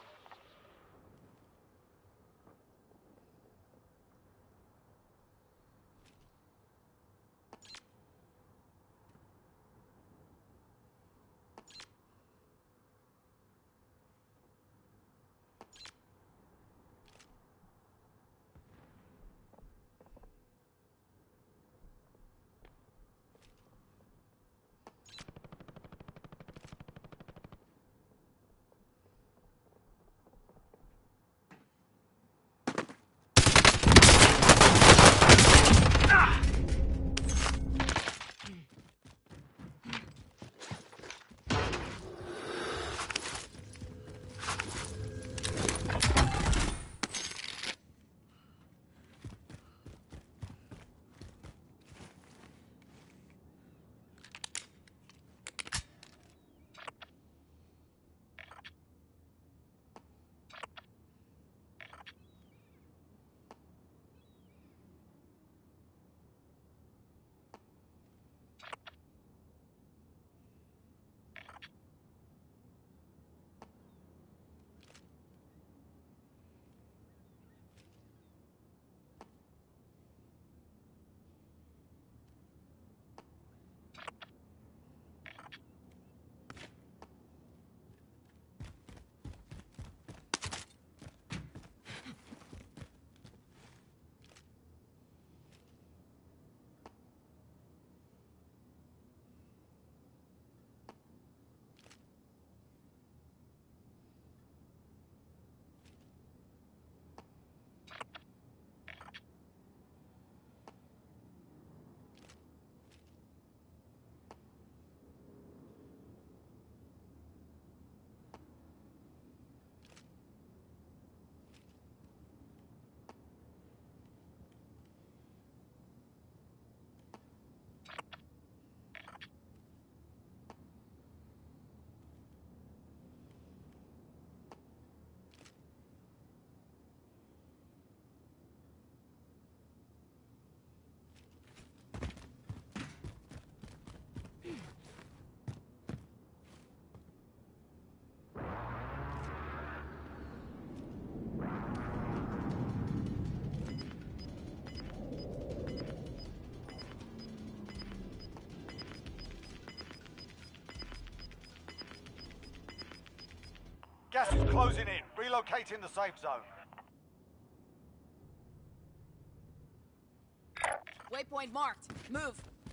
Gas is closing in. Relocating the safe zone. Waypoint marked. Move.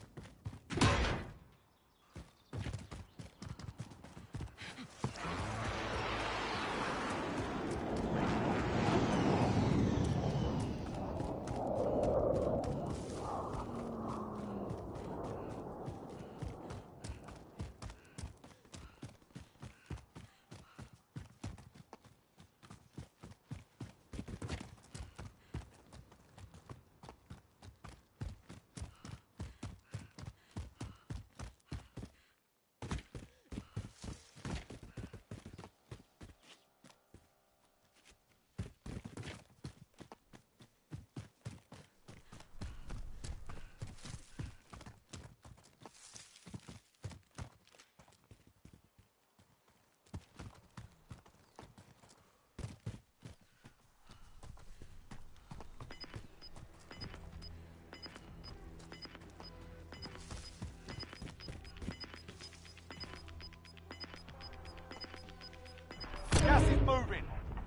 Gas is moving.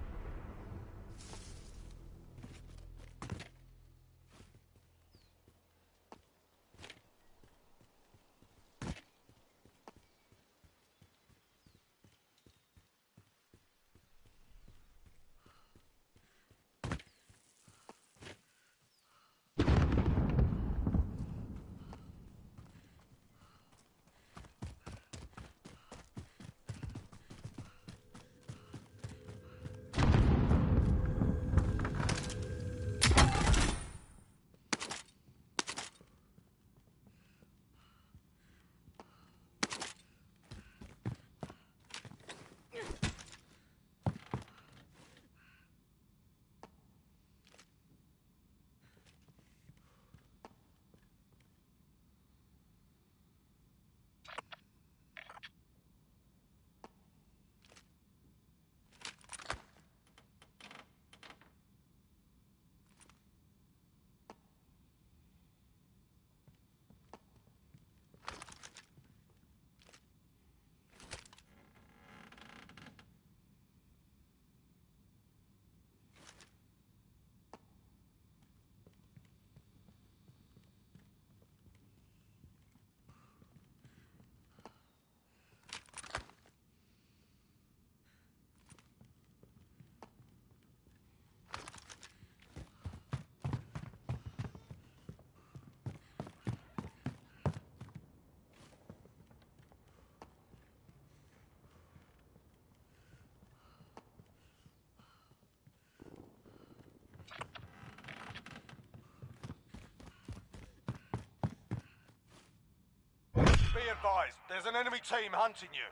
Be advised, there's an enemy team hunting you.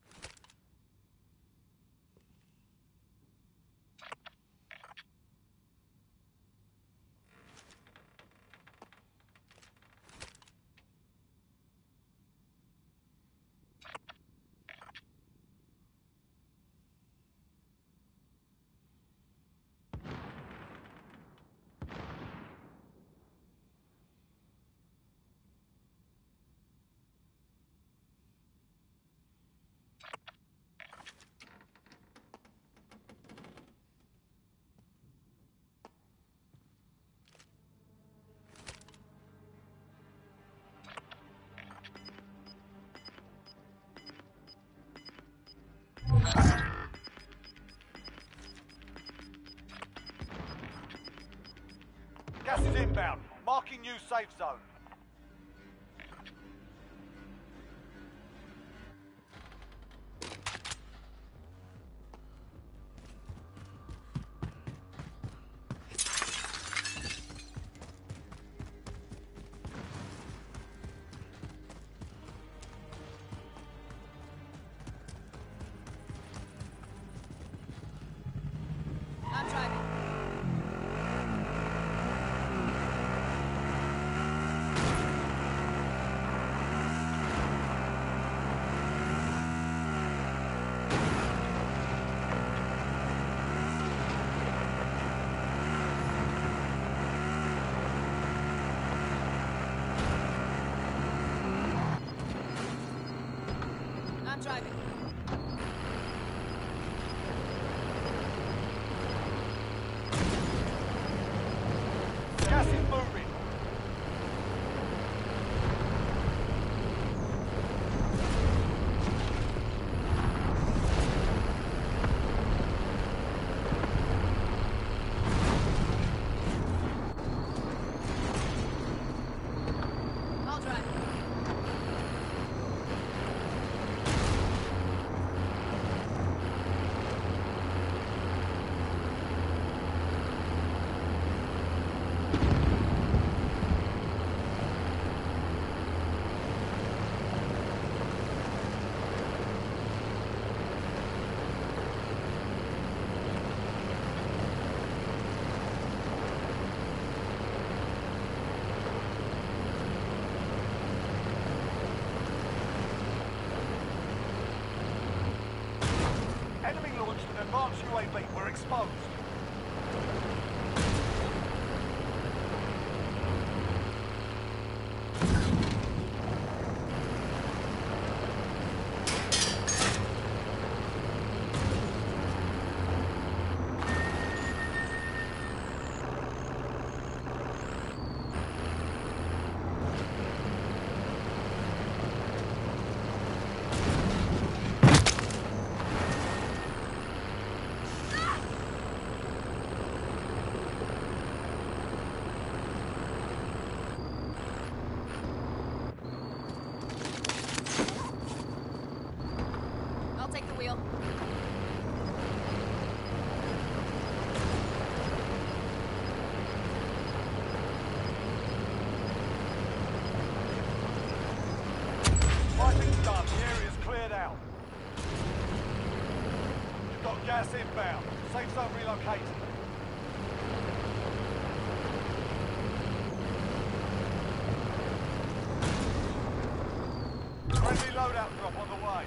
Gas is inbound. Marking new safe zone. I'm driving. Gas is moving. I'll drive. Enemy launched an advanced UAV. We're exposed. I'll take the wheel. Fighting's done. The area's cleared out. You've got gas inbound. Safe zone relocated. Friendly loadout drop on the way.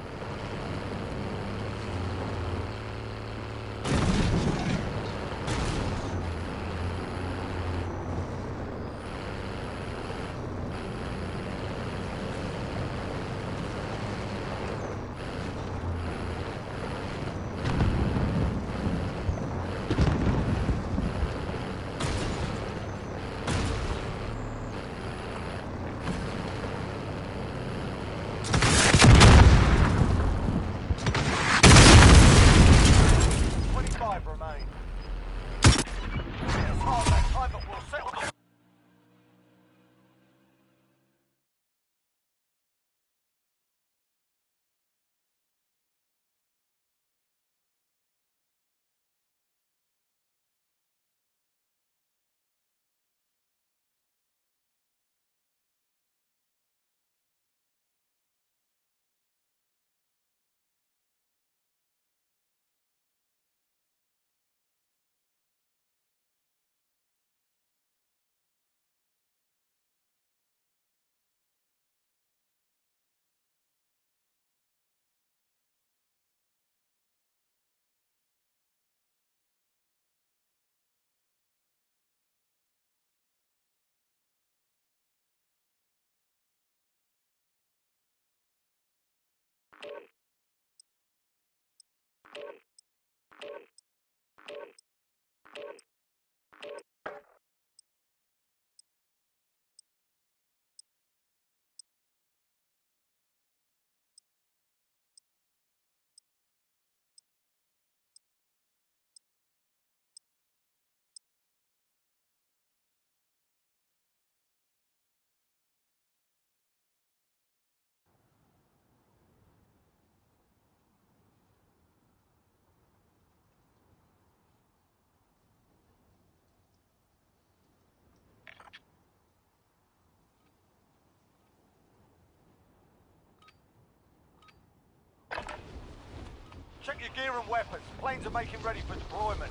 Check your gear and weapons. Planes are making ready for deployment.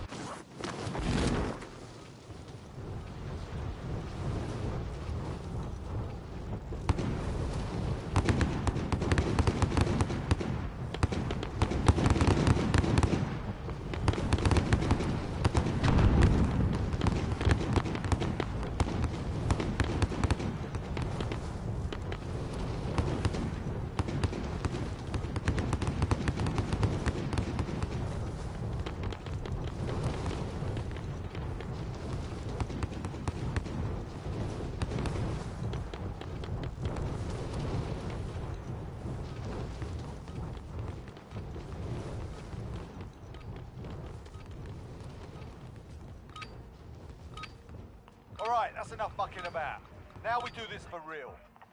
Alright, that's enough fucking about. Now we do this for real.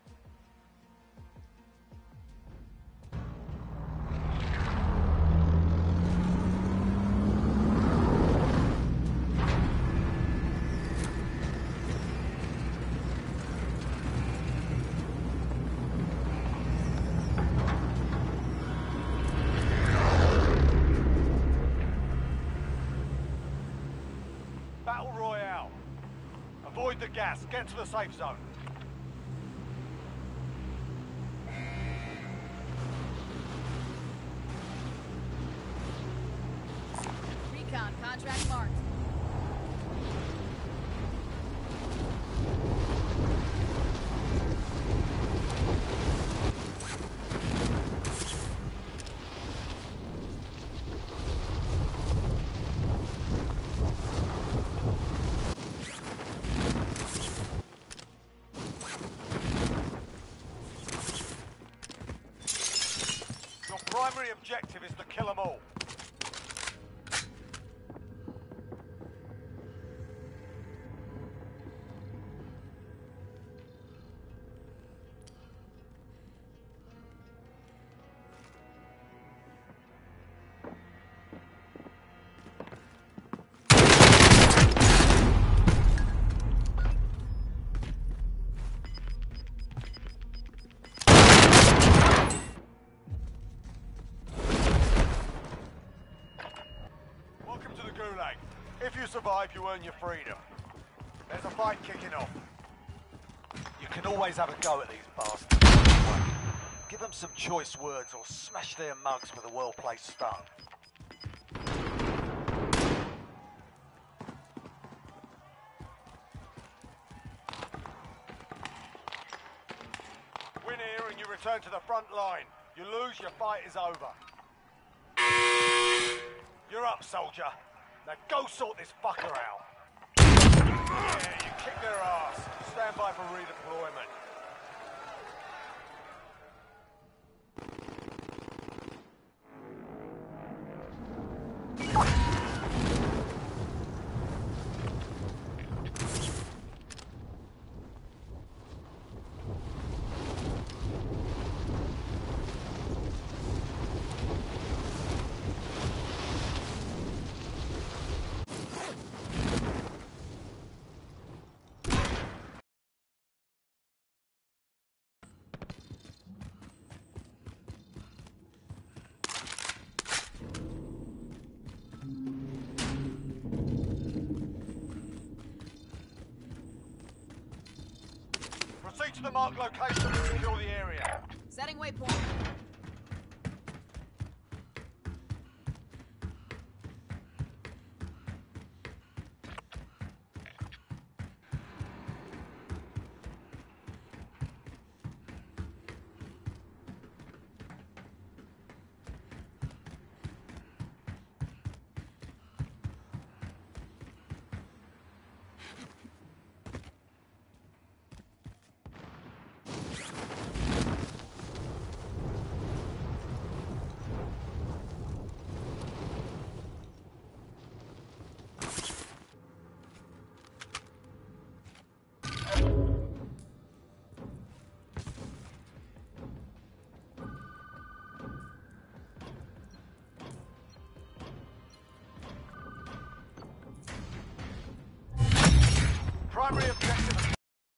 Battle Royale. Avoid the gas. Get to the safe zone. Recon contract marked. Your primary objective is to kill them all. Welcome to the Gulag. If you survive, you earn your freedom. There's a fight kicking off. You can always have a go at these bastards. Give them some choice words or smash their mugs with a well-placed stone. Win here and you return to the front line. You lose, your fight is over. You're up, soldier. Now go sort this fucker out. Yeah, you kick their ass. Stand by for redeployment. Proceed to the marked location and secure the area. Setting waypoint. Primary objective.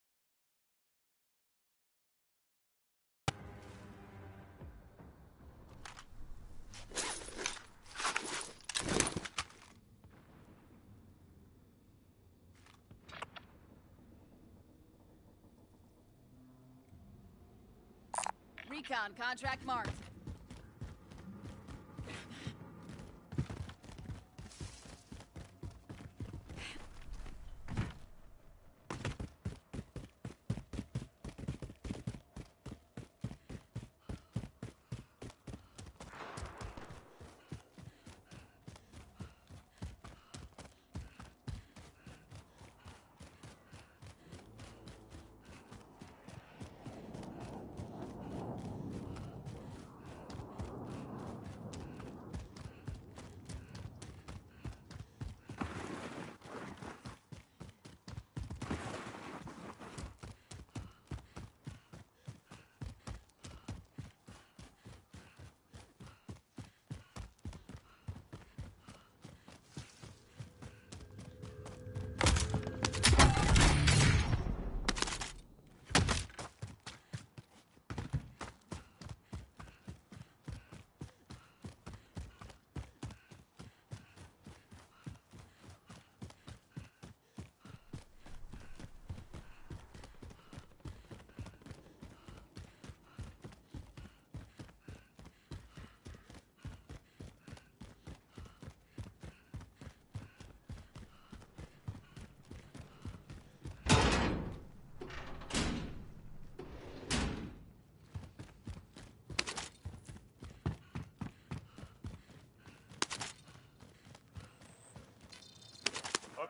Recon contract marked.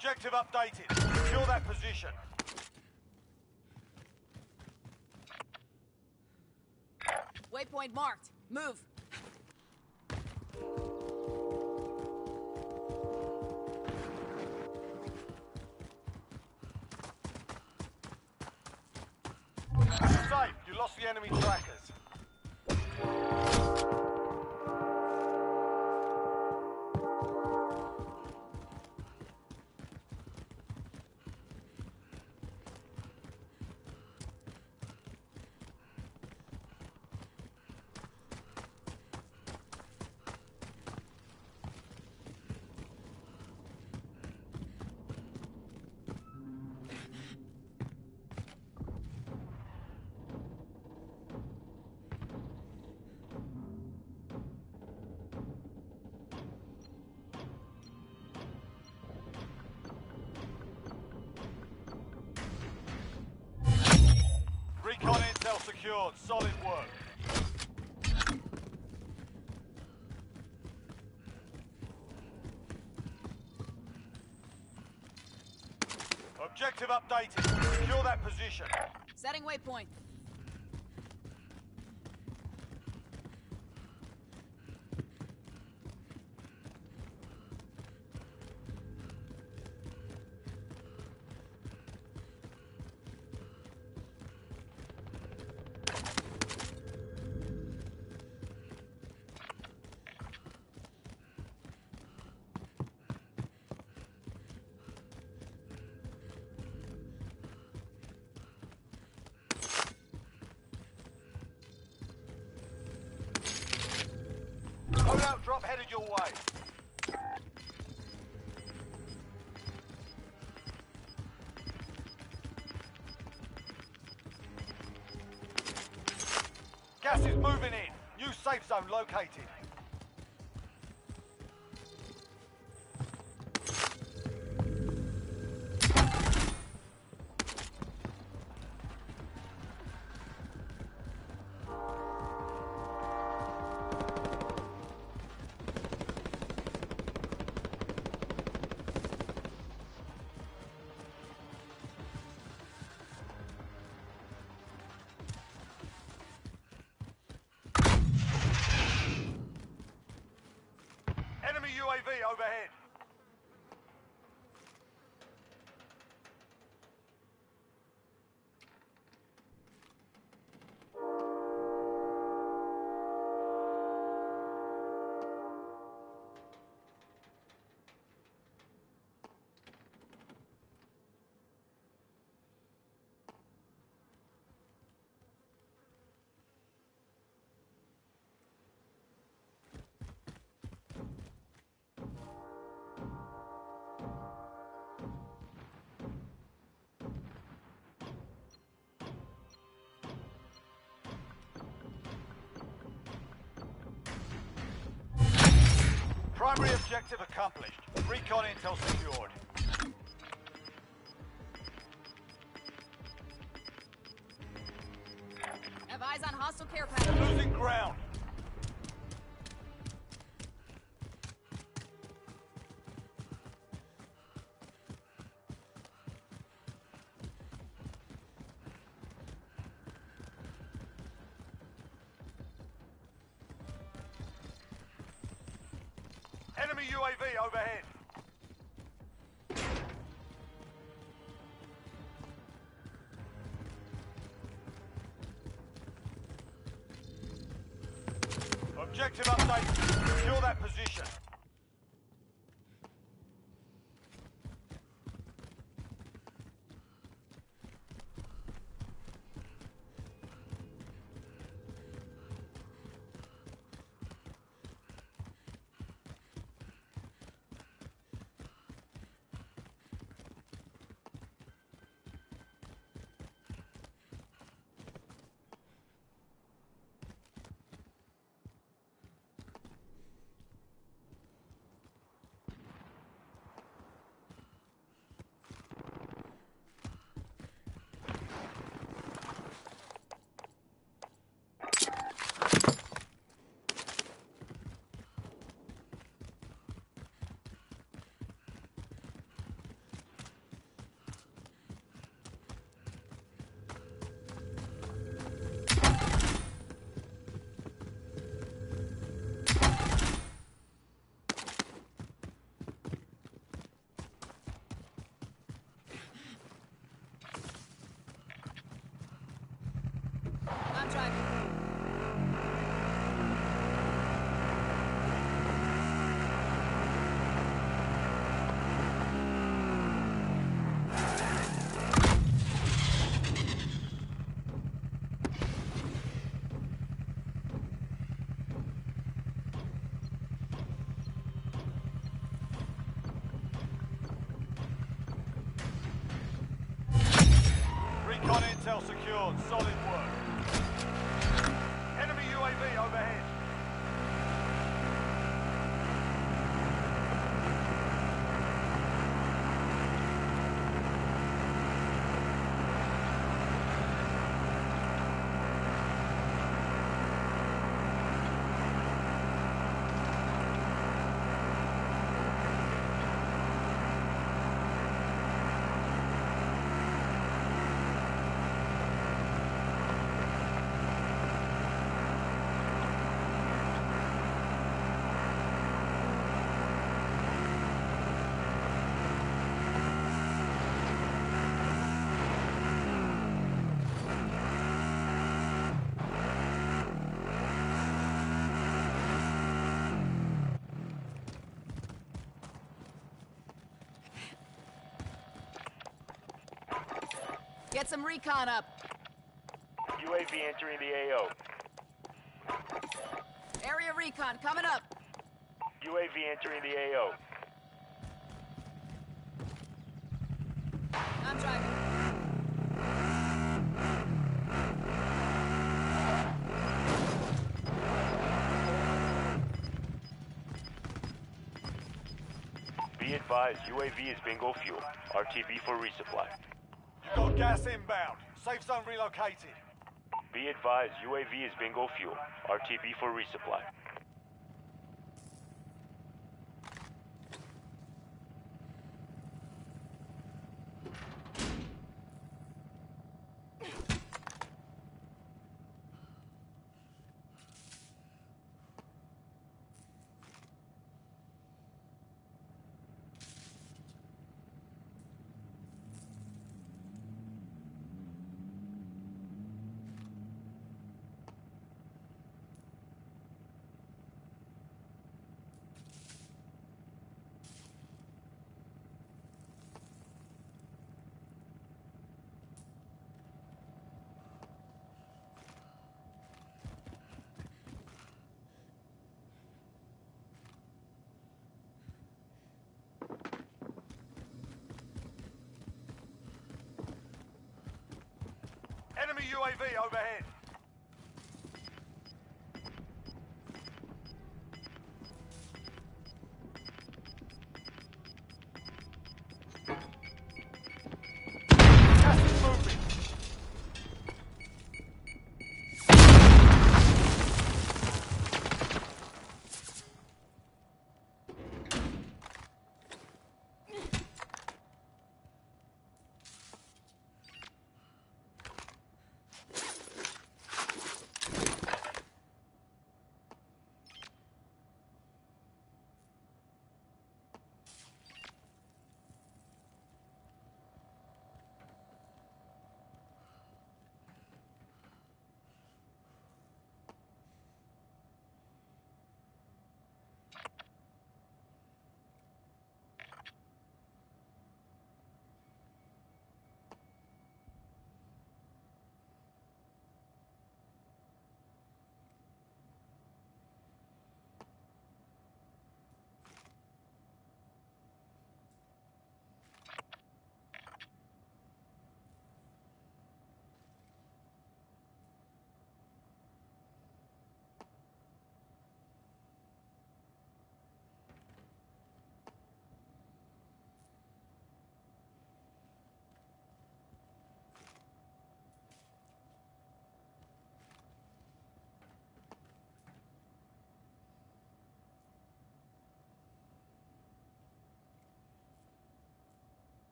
Objective updated. Secure that position. Waypoint marked. Move. Safe. You lost the enemy trackers. Recon intel secured. Solid work. Objective updated. Secure that position. Setting waypoint. Loadout drop headed your way. Gas is moving in. New safe zone located. Enemy UAV overhead. Primary objective accomplished. Recon intel secured. Have eyes on hostile care package. Losing ground. Enemy UAV overhead. Objective update. Secure that position. Recon intel secured. Solid work. Enemy UAV overhead. Get some recon up. UAV entering the AO. Area recon coming up. UAV entering the AO. I'm driving. Be advised, UAV is bingo fuel. RTB for resupply. You've got gas inbound. Safe zone relocated. Be advised, UAV is bingo fuel. RTB for resupply. Enemy UAV overhead. Gas is moving.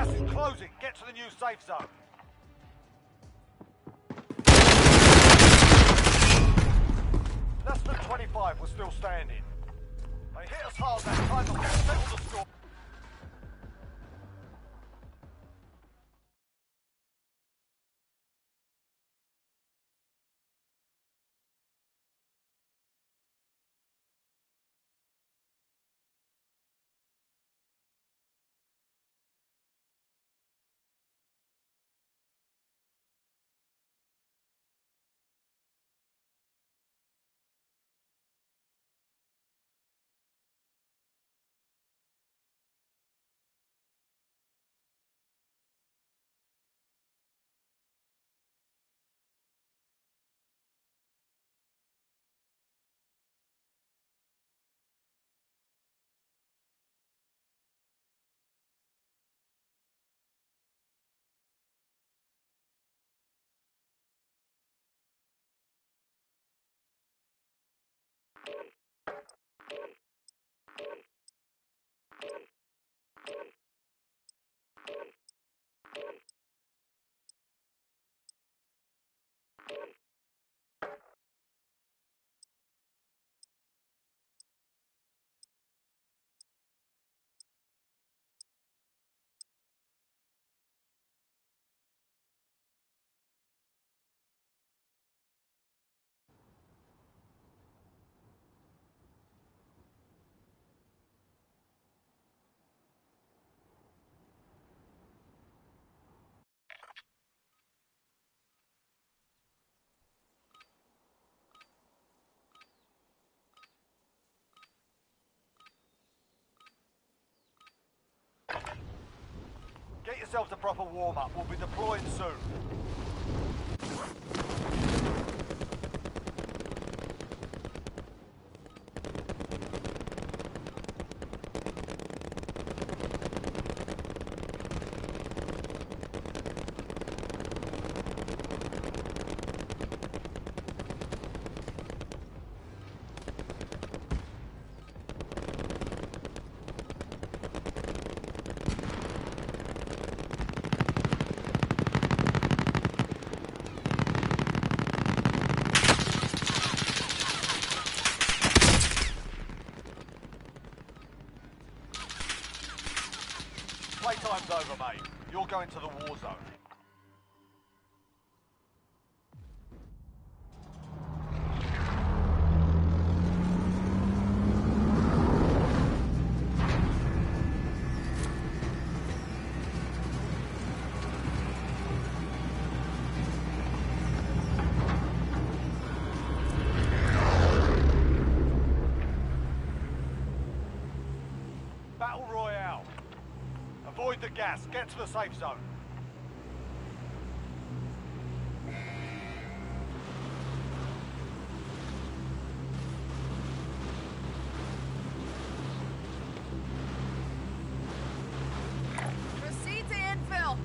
Gas is closing. Get to the new safe zone. Less than 25, we're still standing. They hit us hard that time, but we'll settle the score. Get yourselves a proper warm-up. We'll be deploying soon. Playtime's over, mate. You're going to the war zone. Battle Royale. Avoid the gas. Get to the safe zone. Proceed to infill.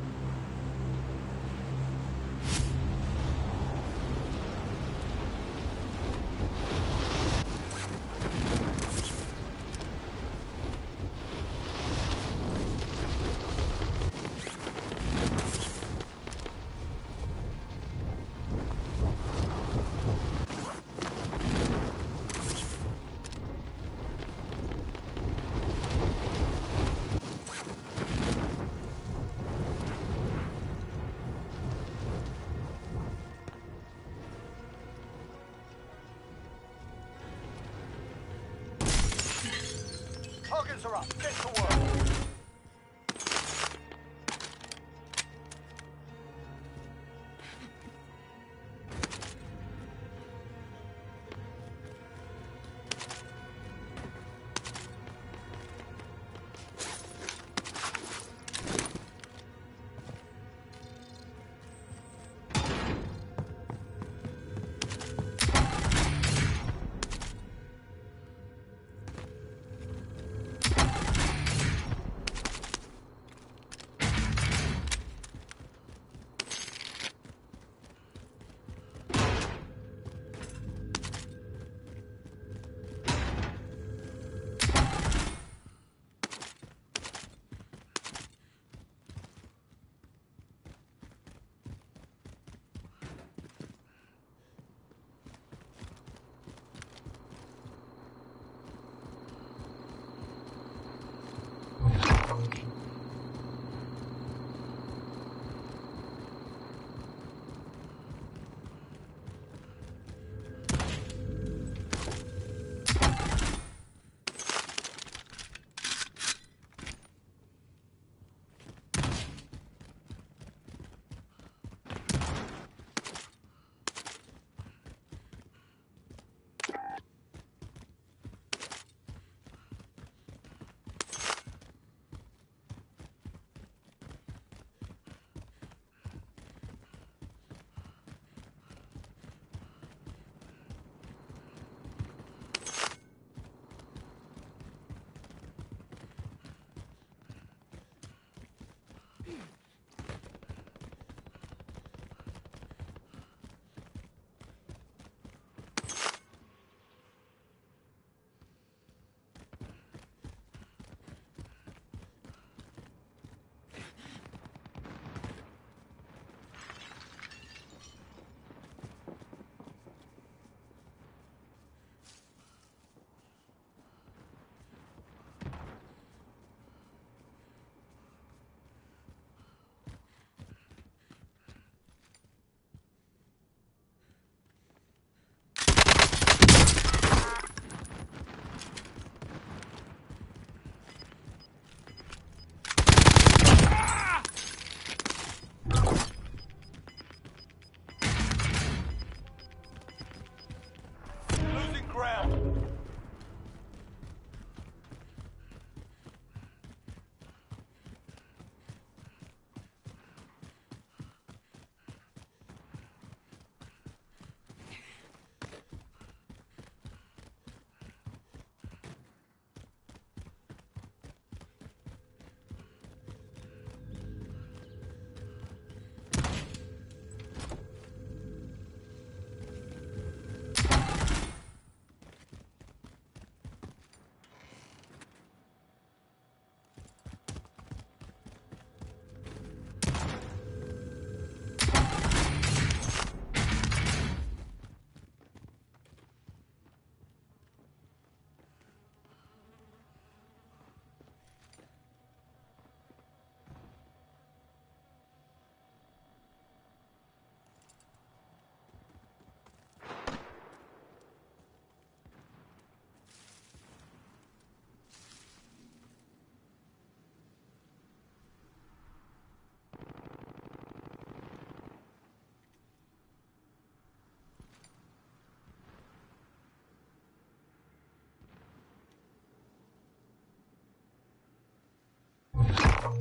Targets are up. Get to work.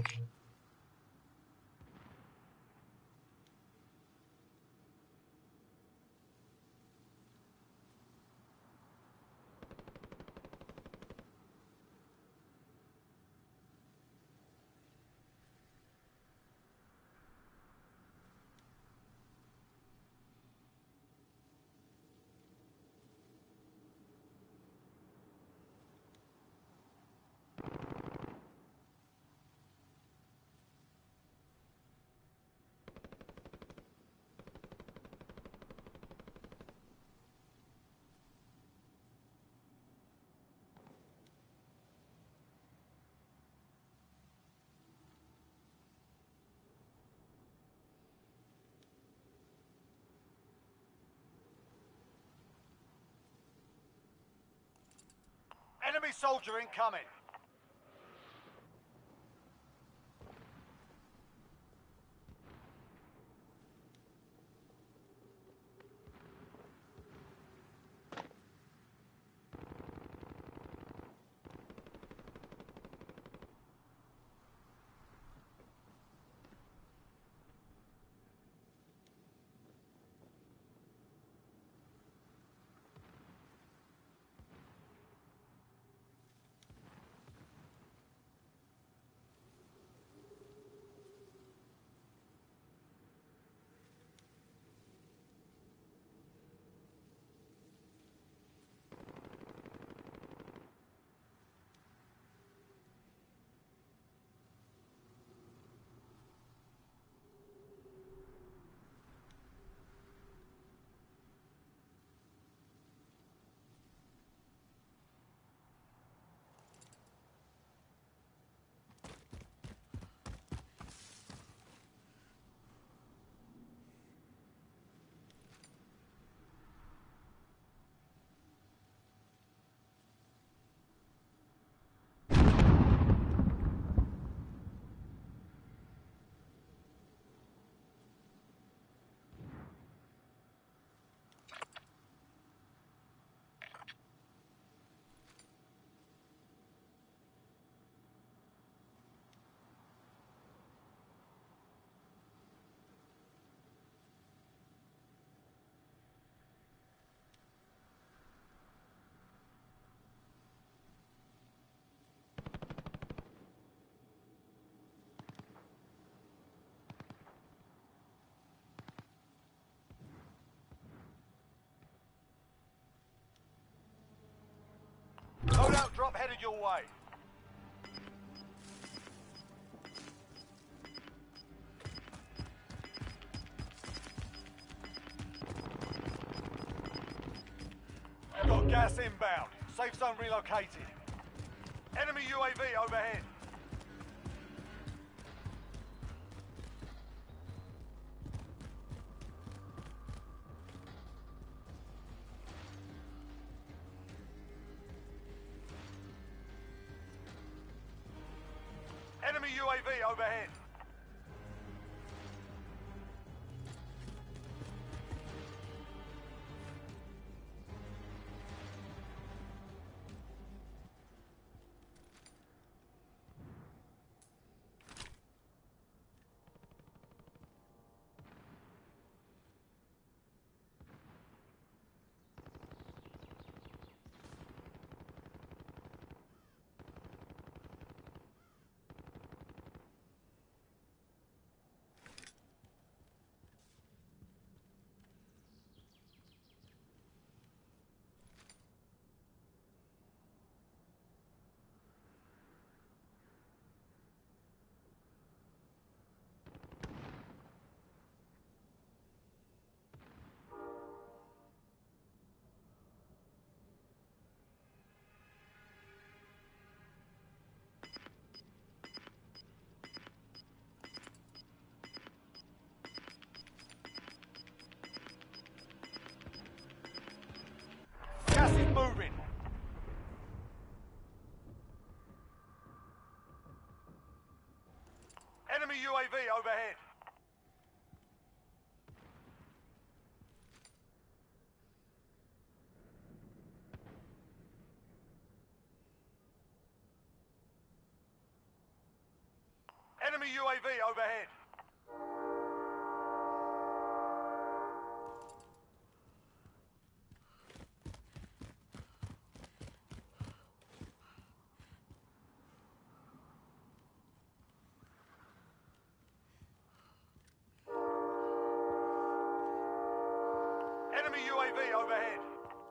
Enemy soldier incoming. Loadout drop headed your way. Got gas inbound. Safe zone relocated. Enemy UAV overhead. Enemy UAV overhead. Gas is moving. Enemy UAV overhead. Enemy UAV overhead. Enemy UAV overhead.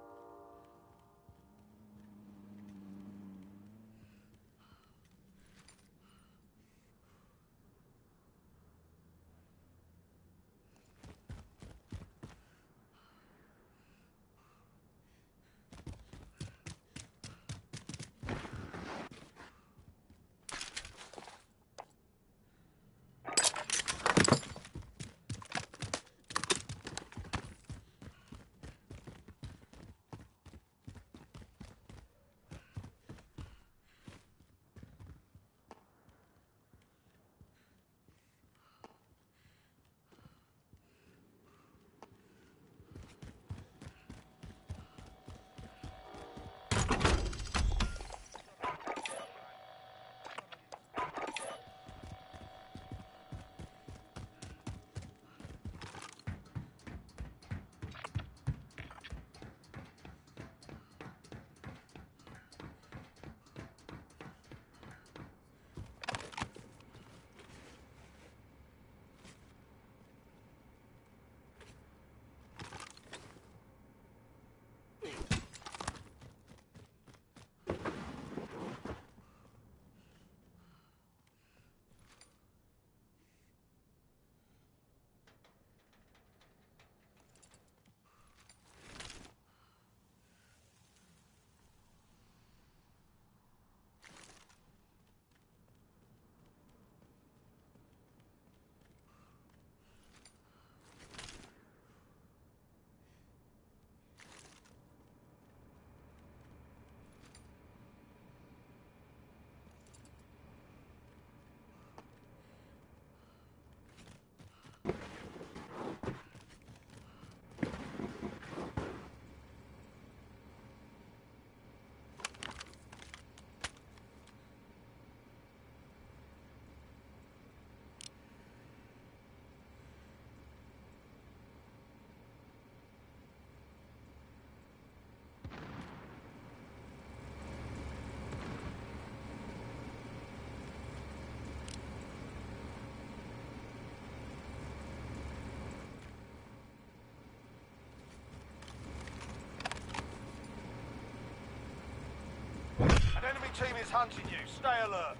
An enemy team is hunting you. Stay alert.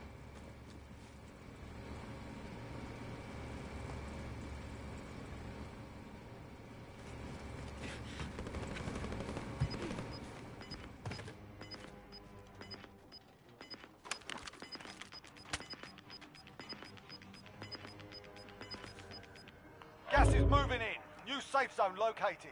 Gas is moving in. New safe zone located.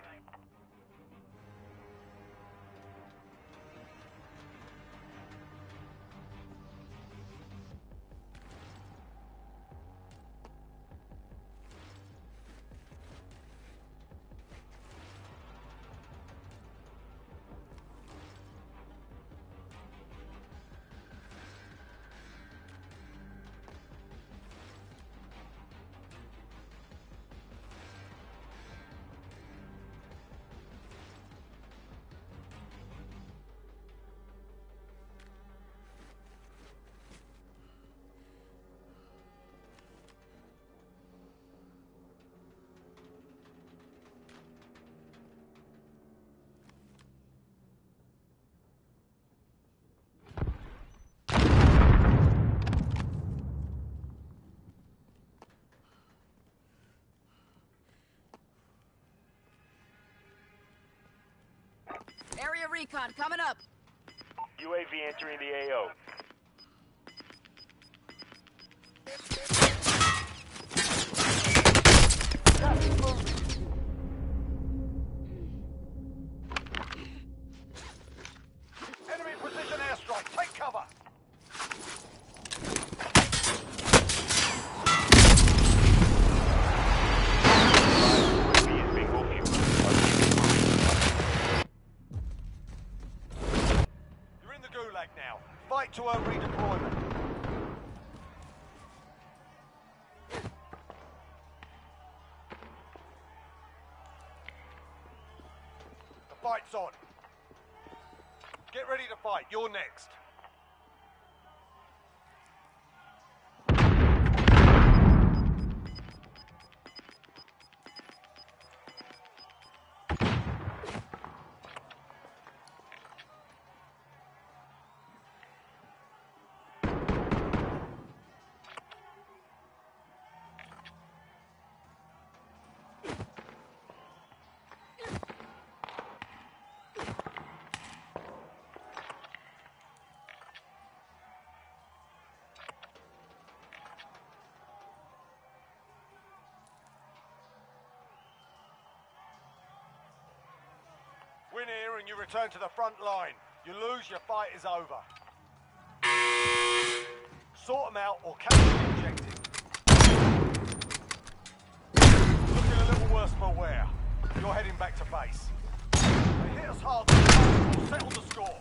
Area recon coming up. UAV entering the AO. Enemy precision airstrike. Take cover. UAV is bingo fuel. You're in the gulag now. Fight to earn redeployment. Focus on. Get ready to fight. You're next. Win here and you return to the front line. You lose, your fight is over. Sort them out or capture the objective. Looking a little worse for wear. You're heading back to base. They hit us hard, we'll settle the score.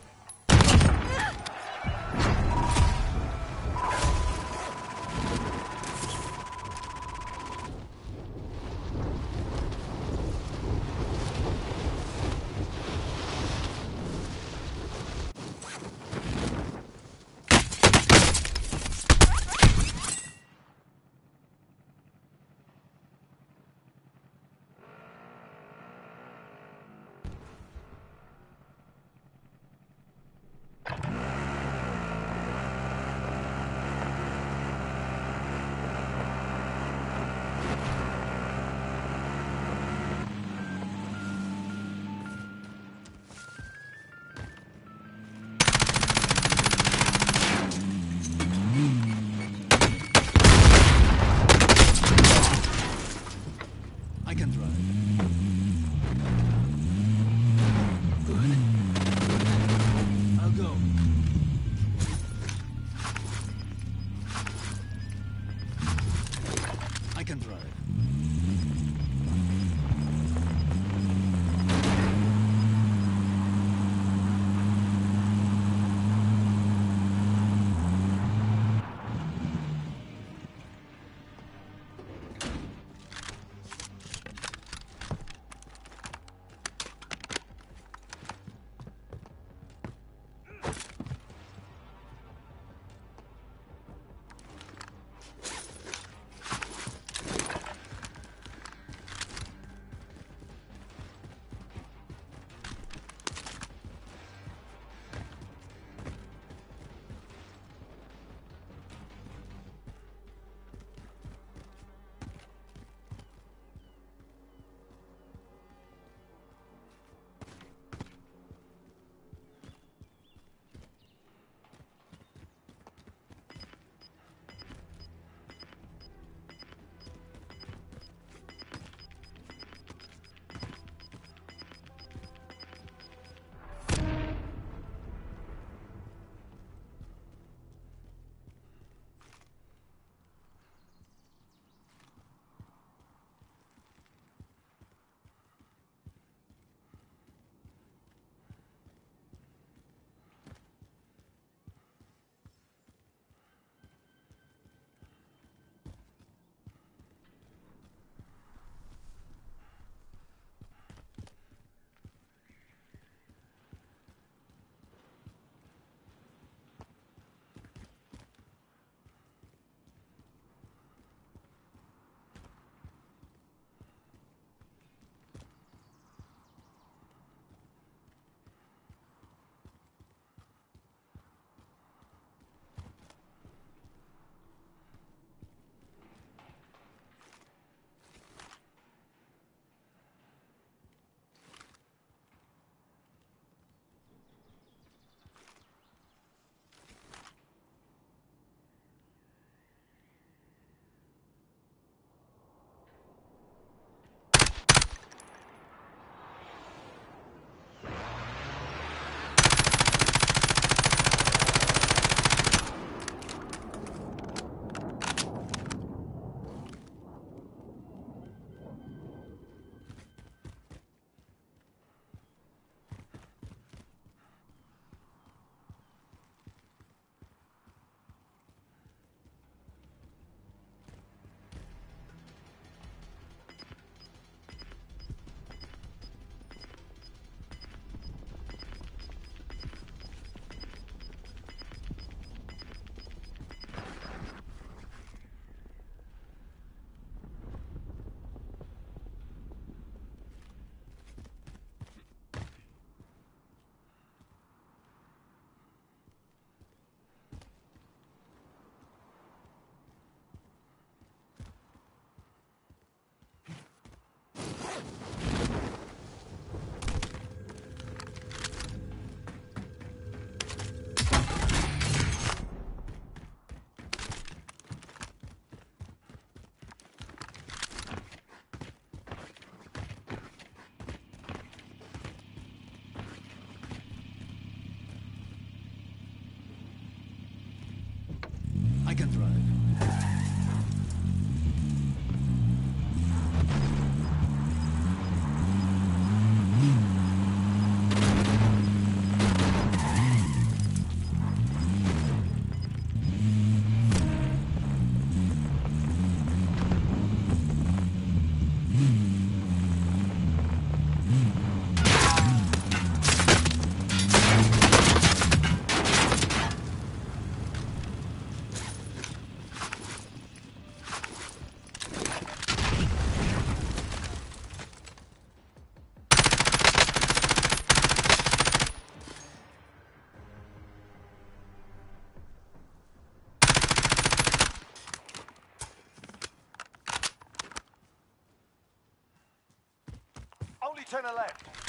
center left.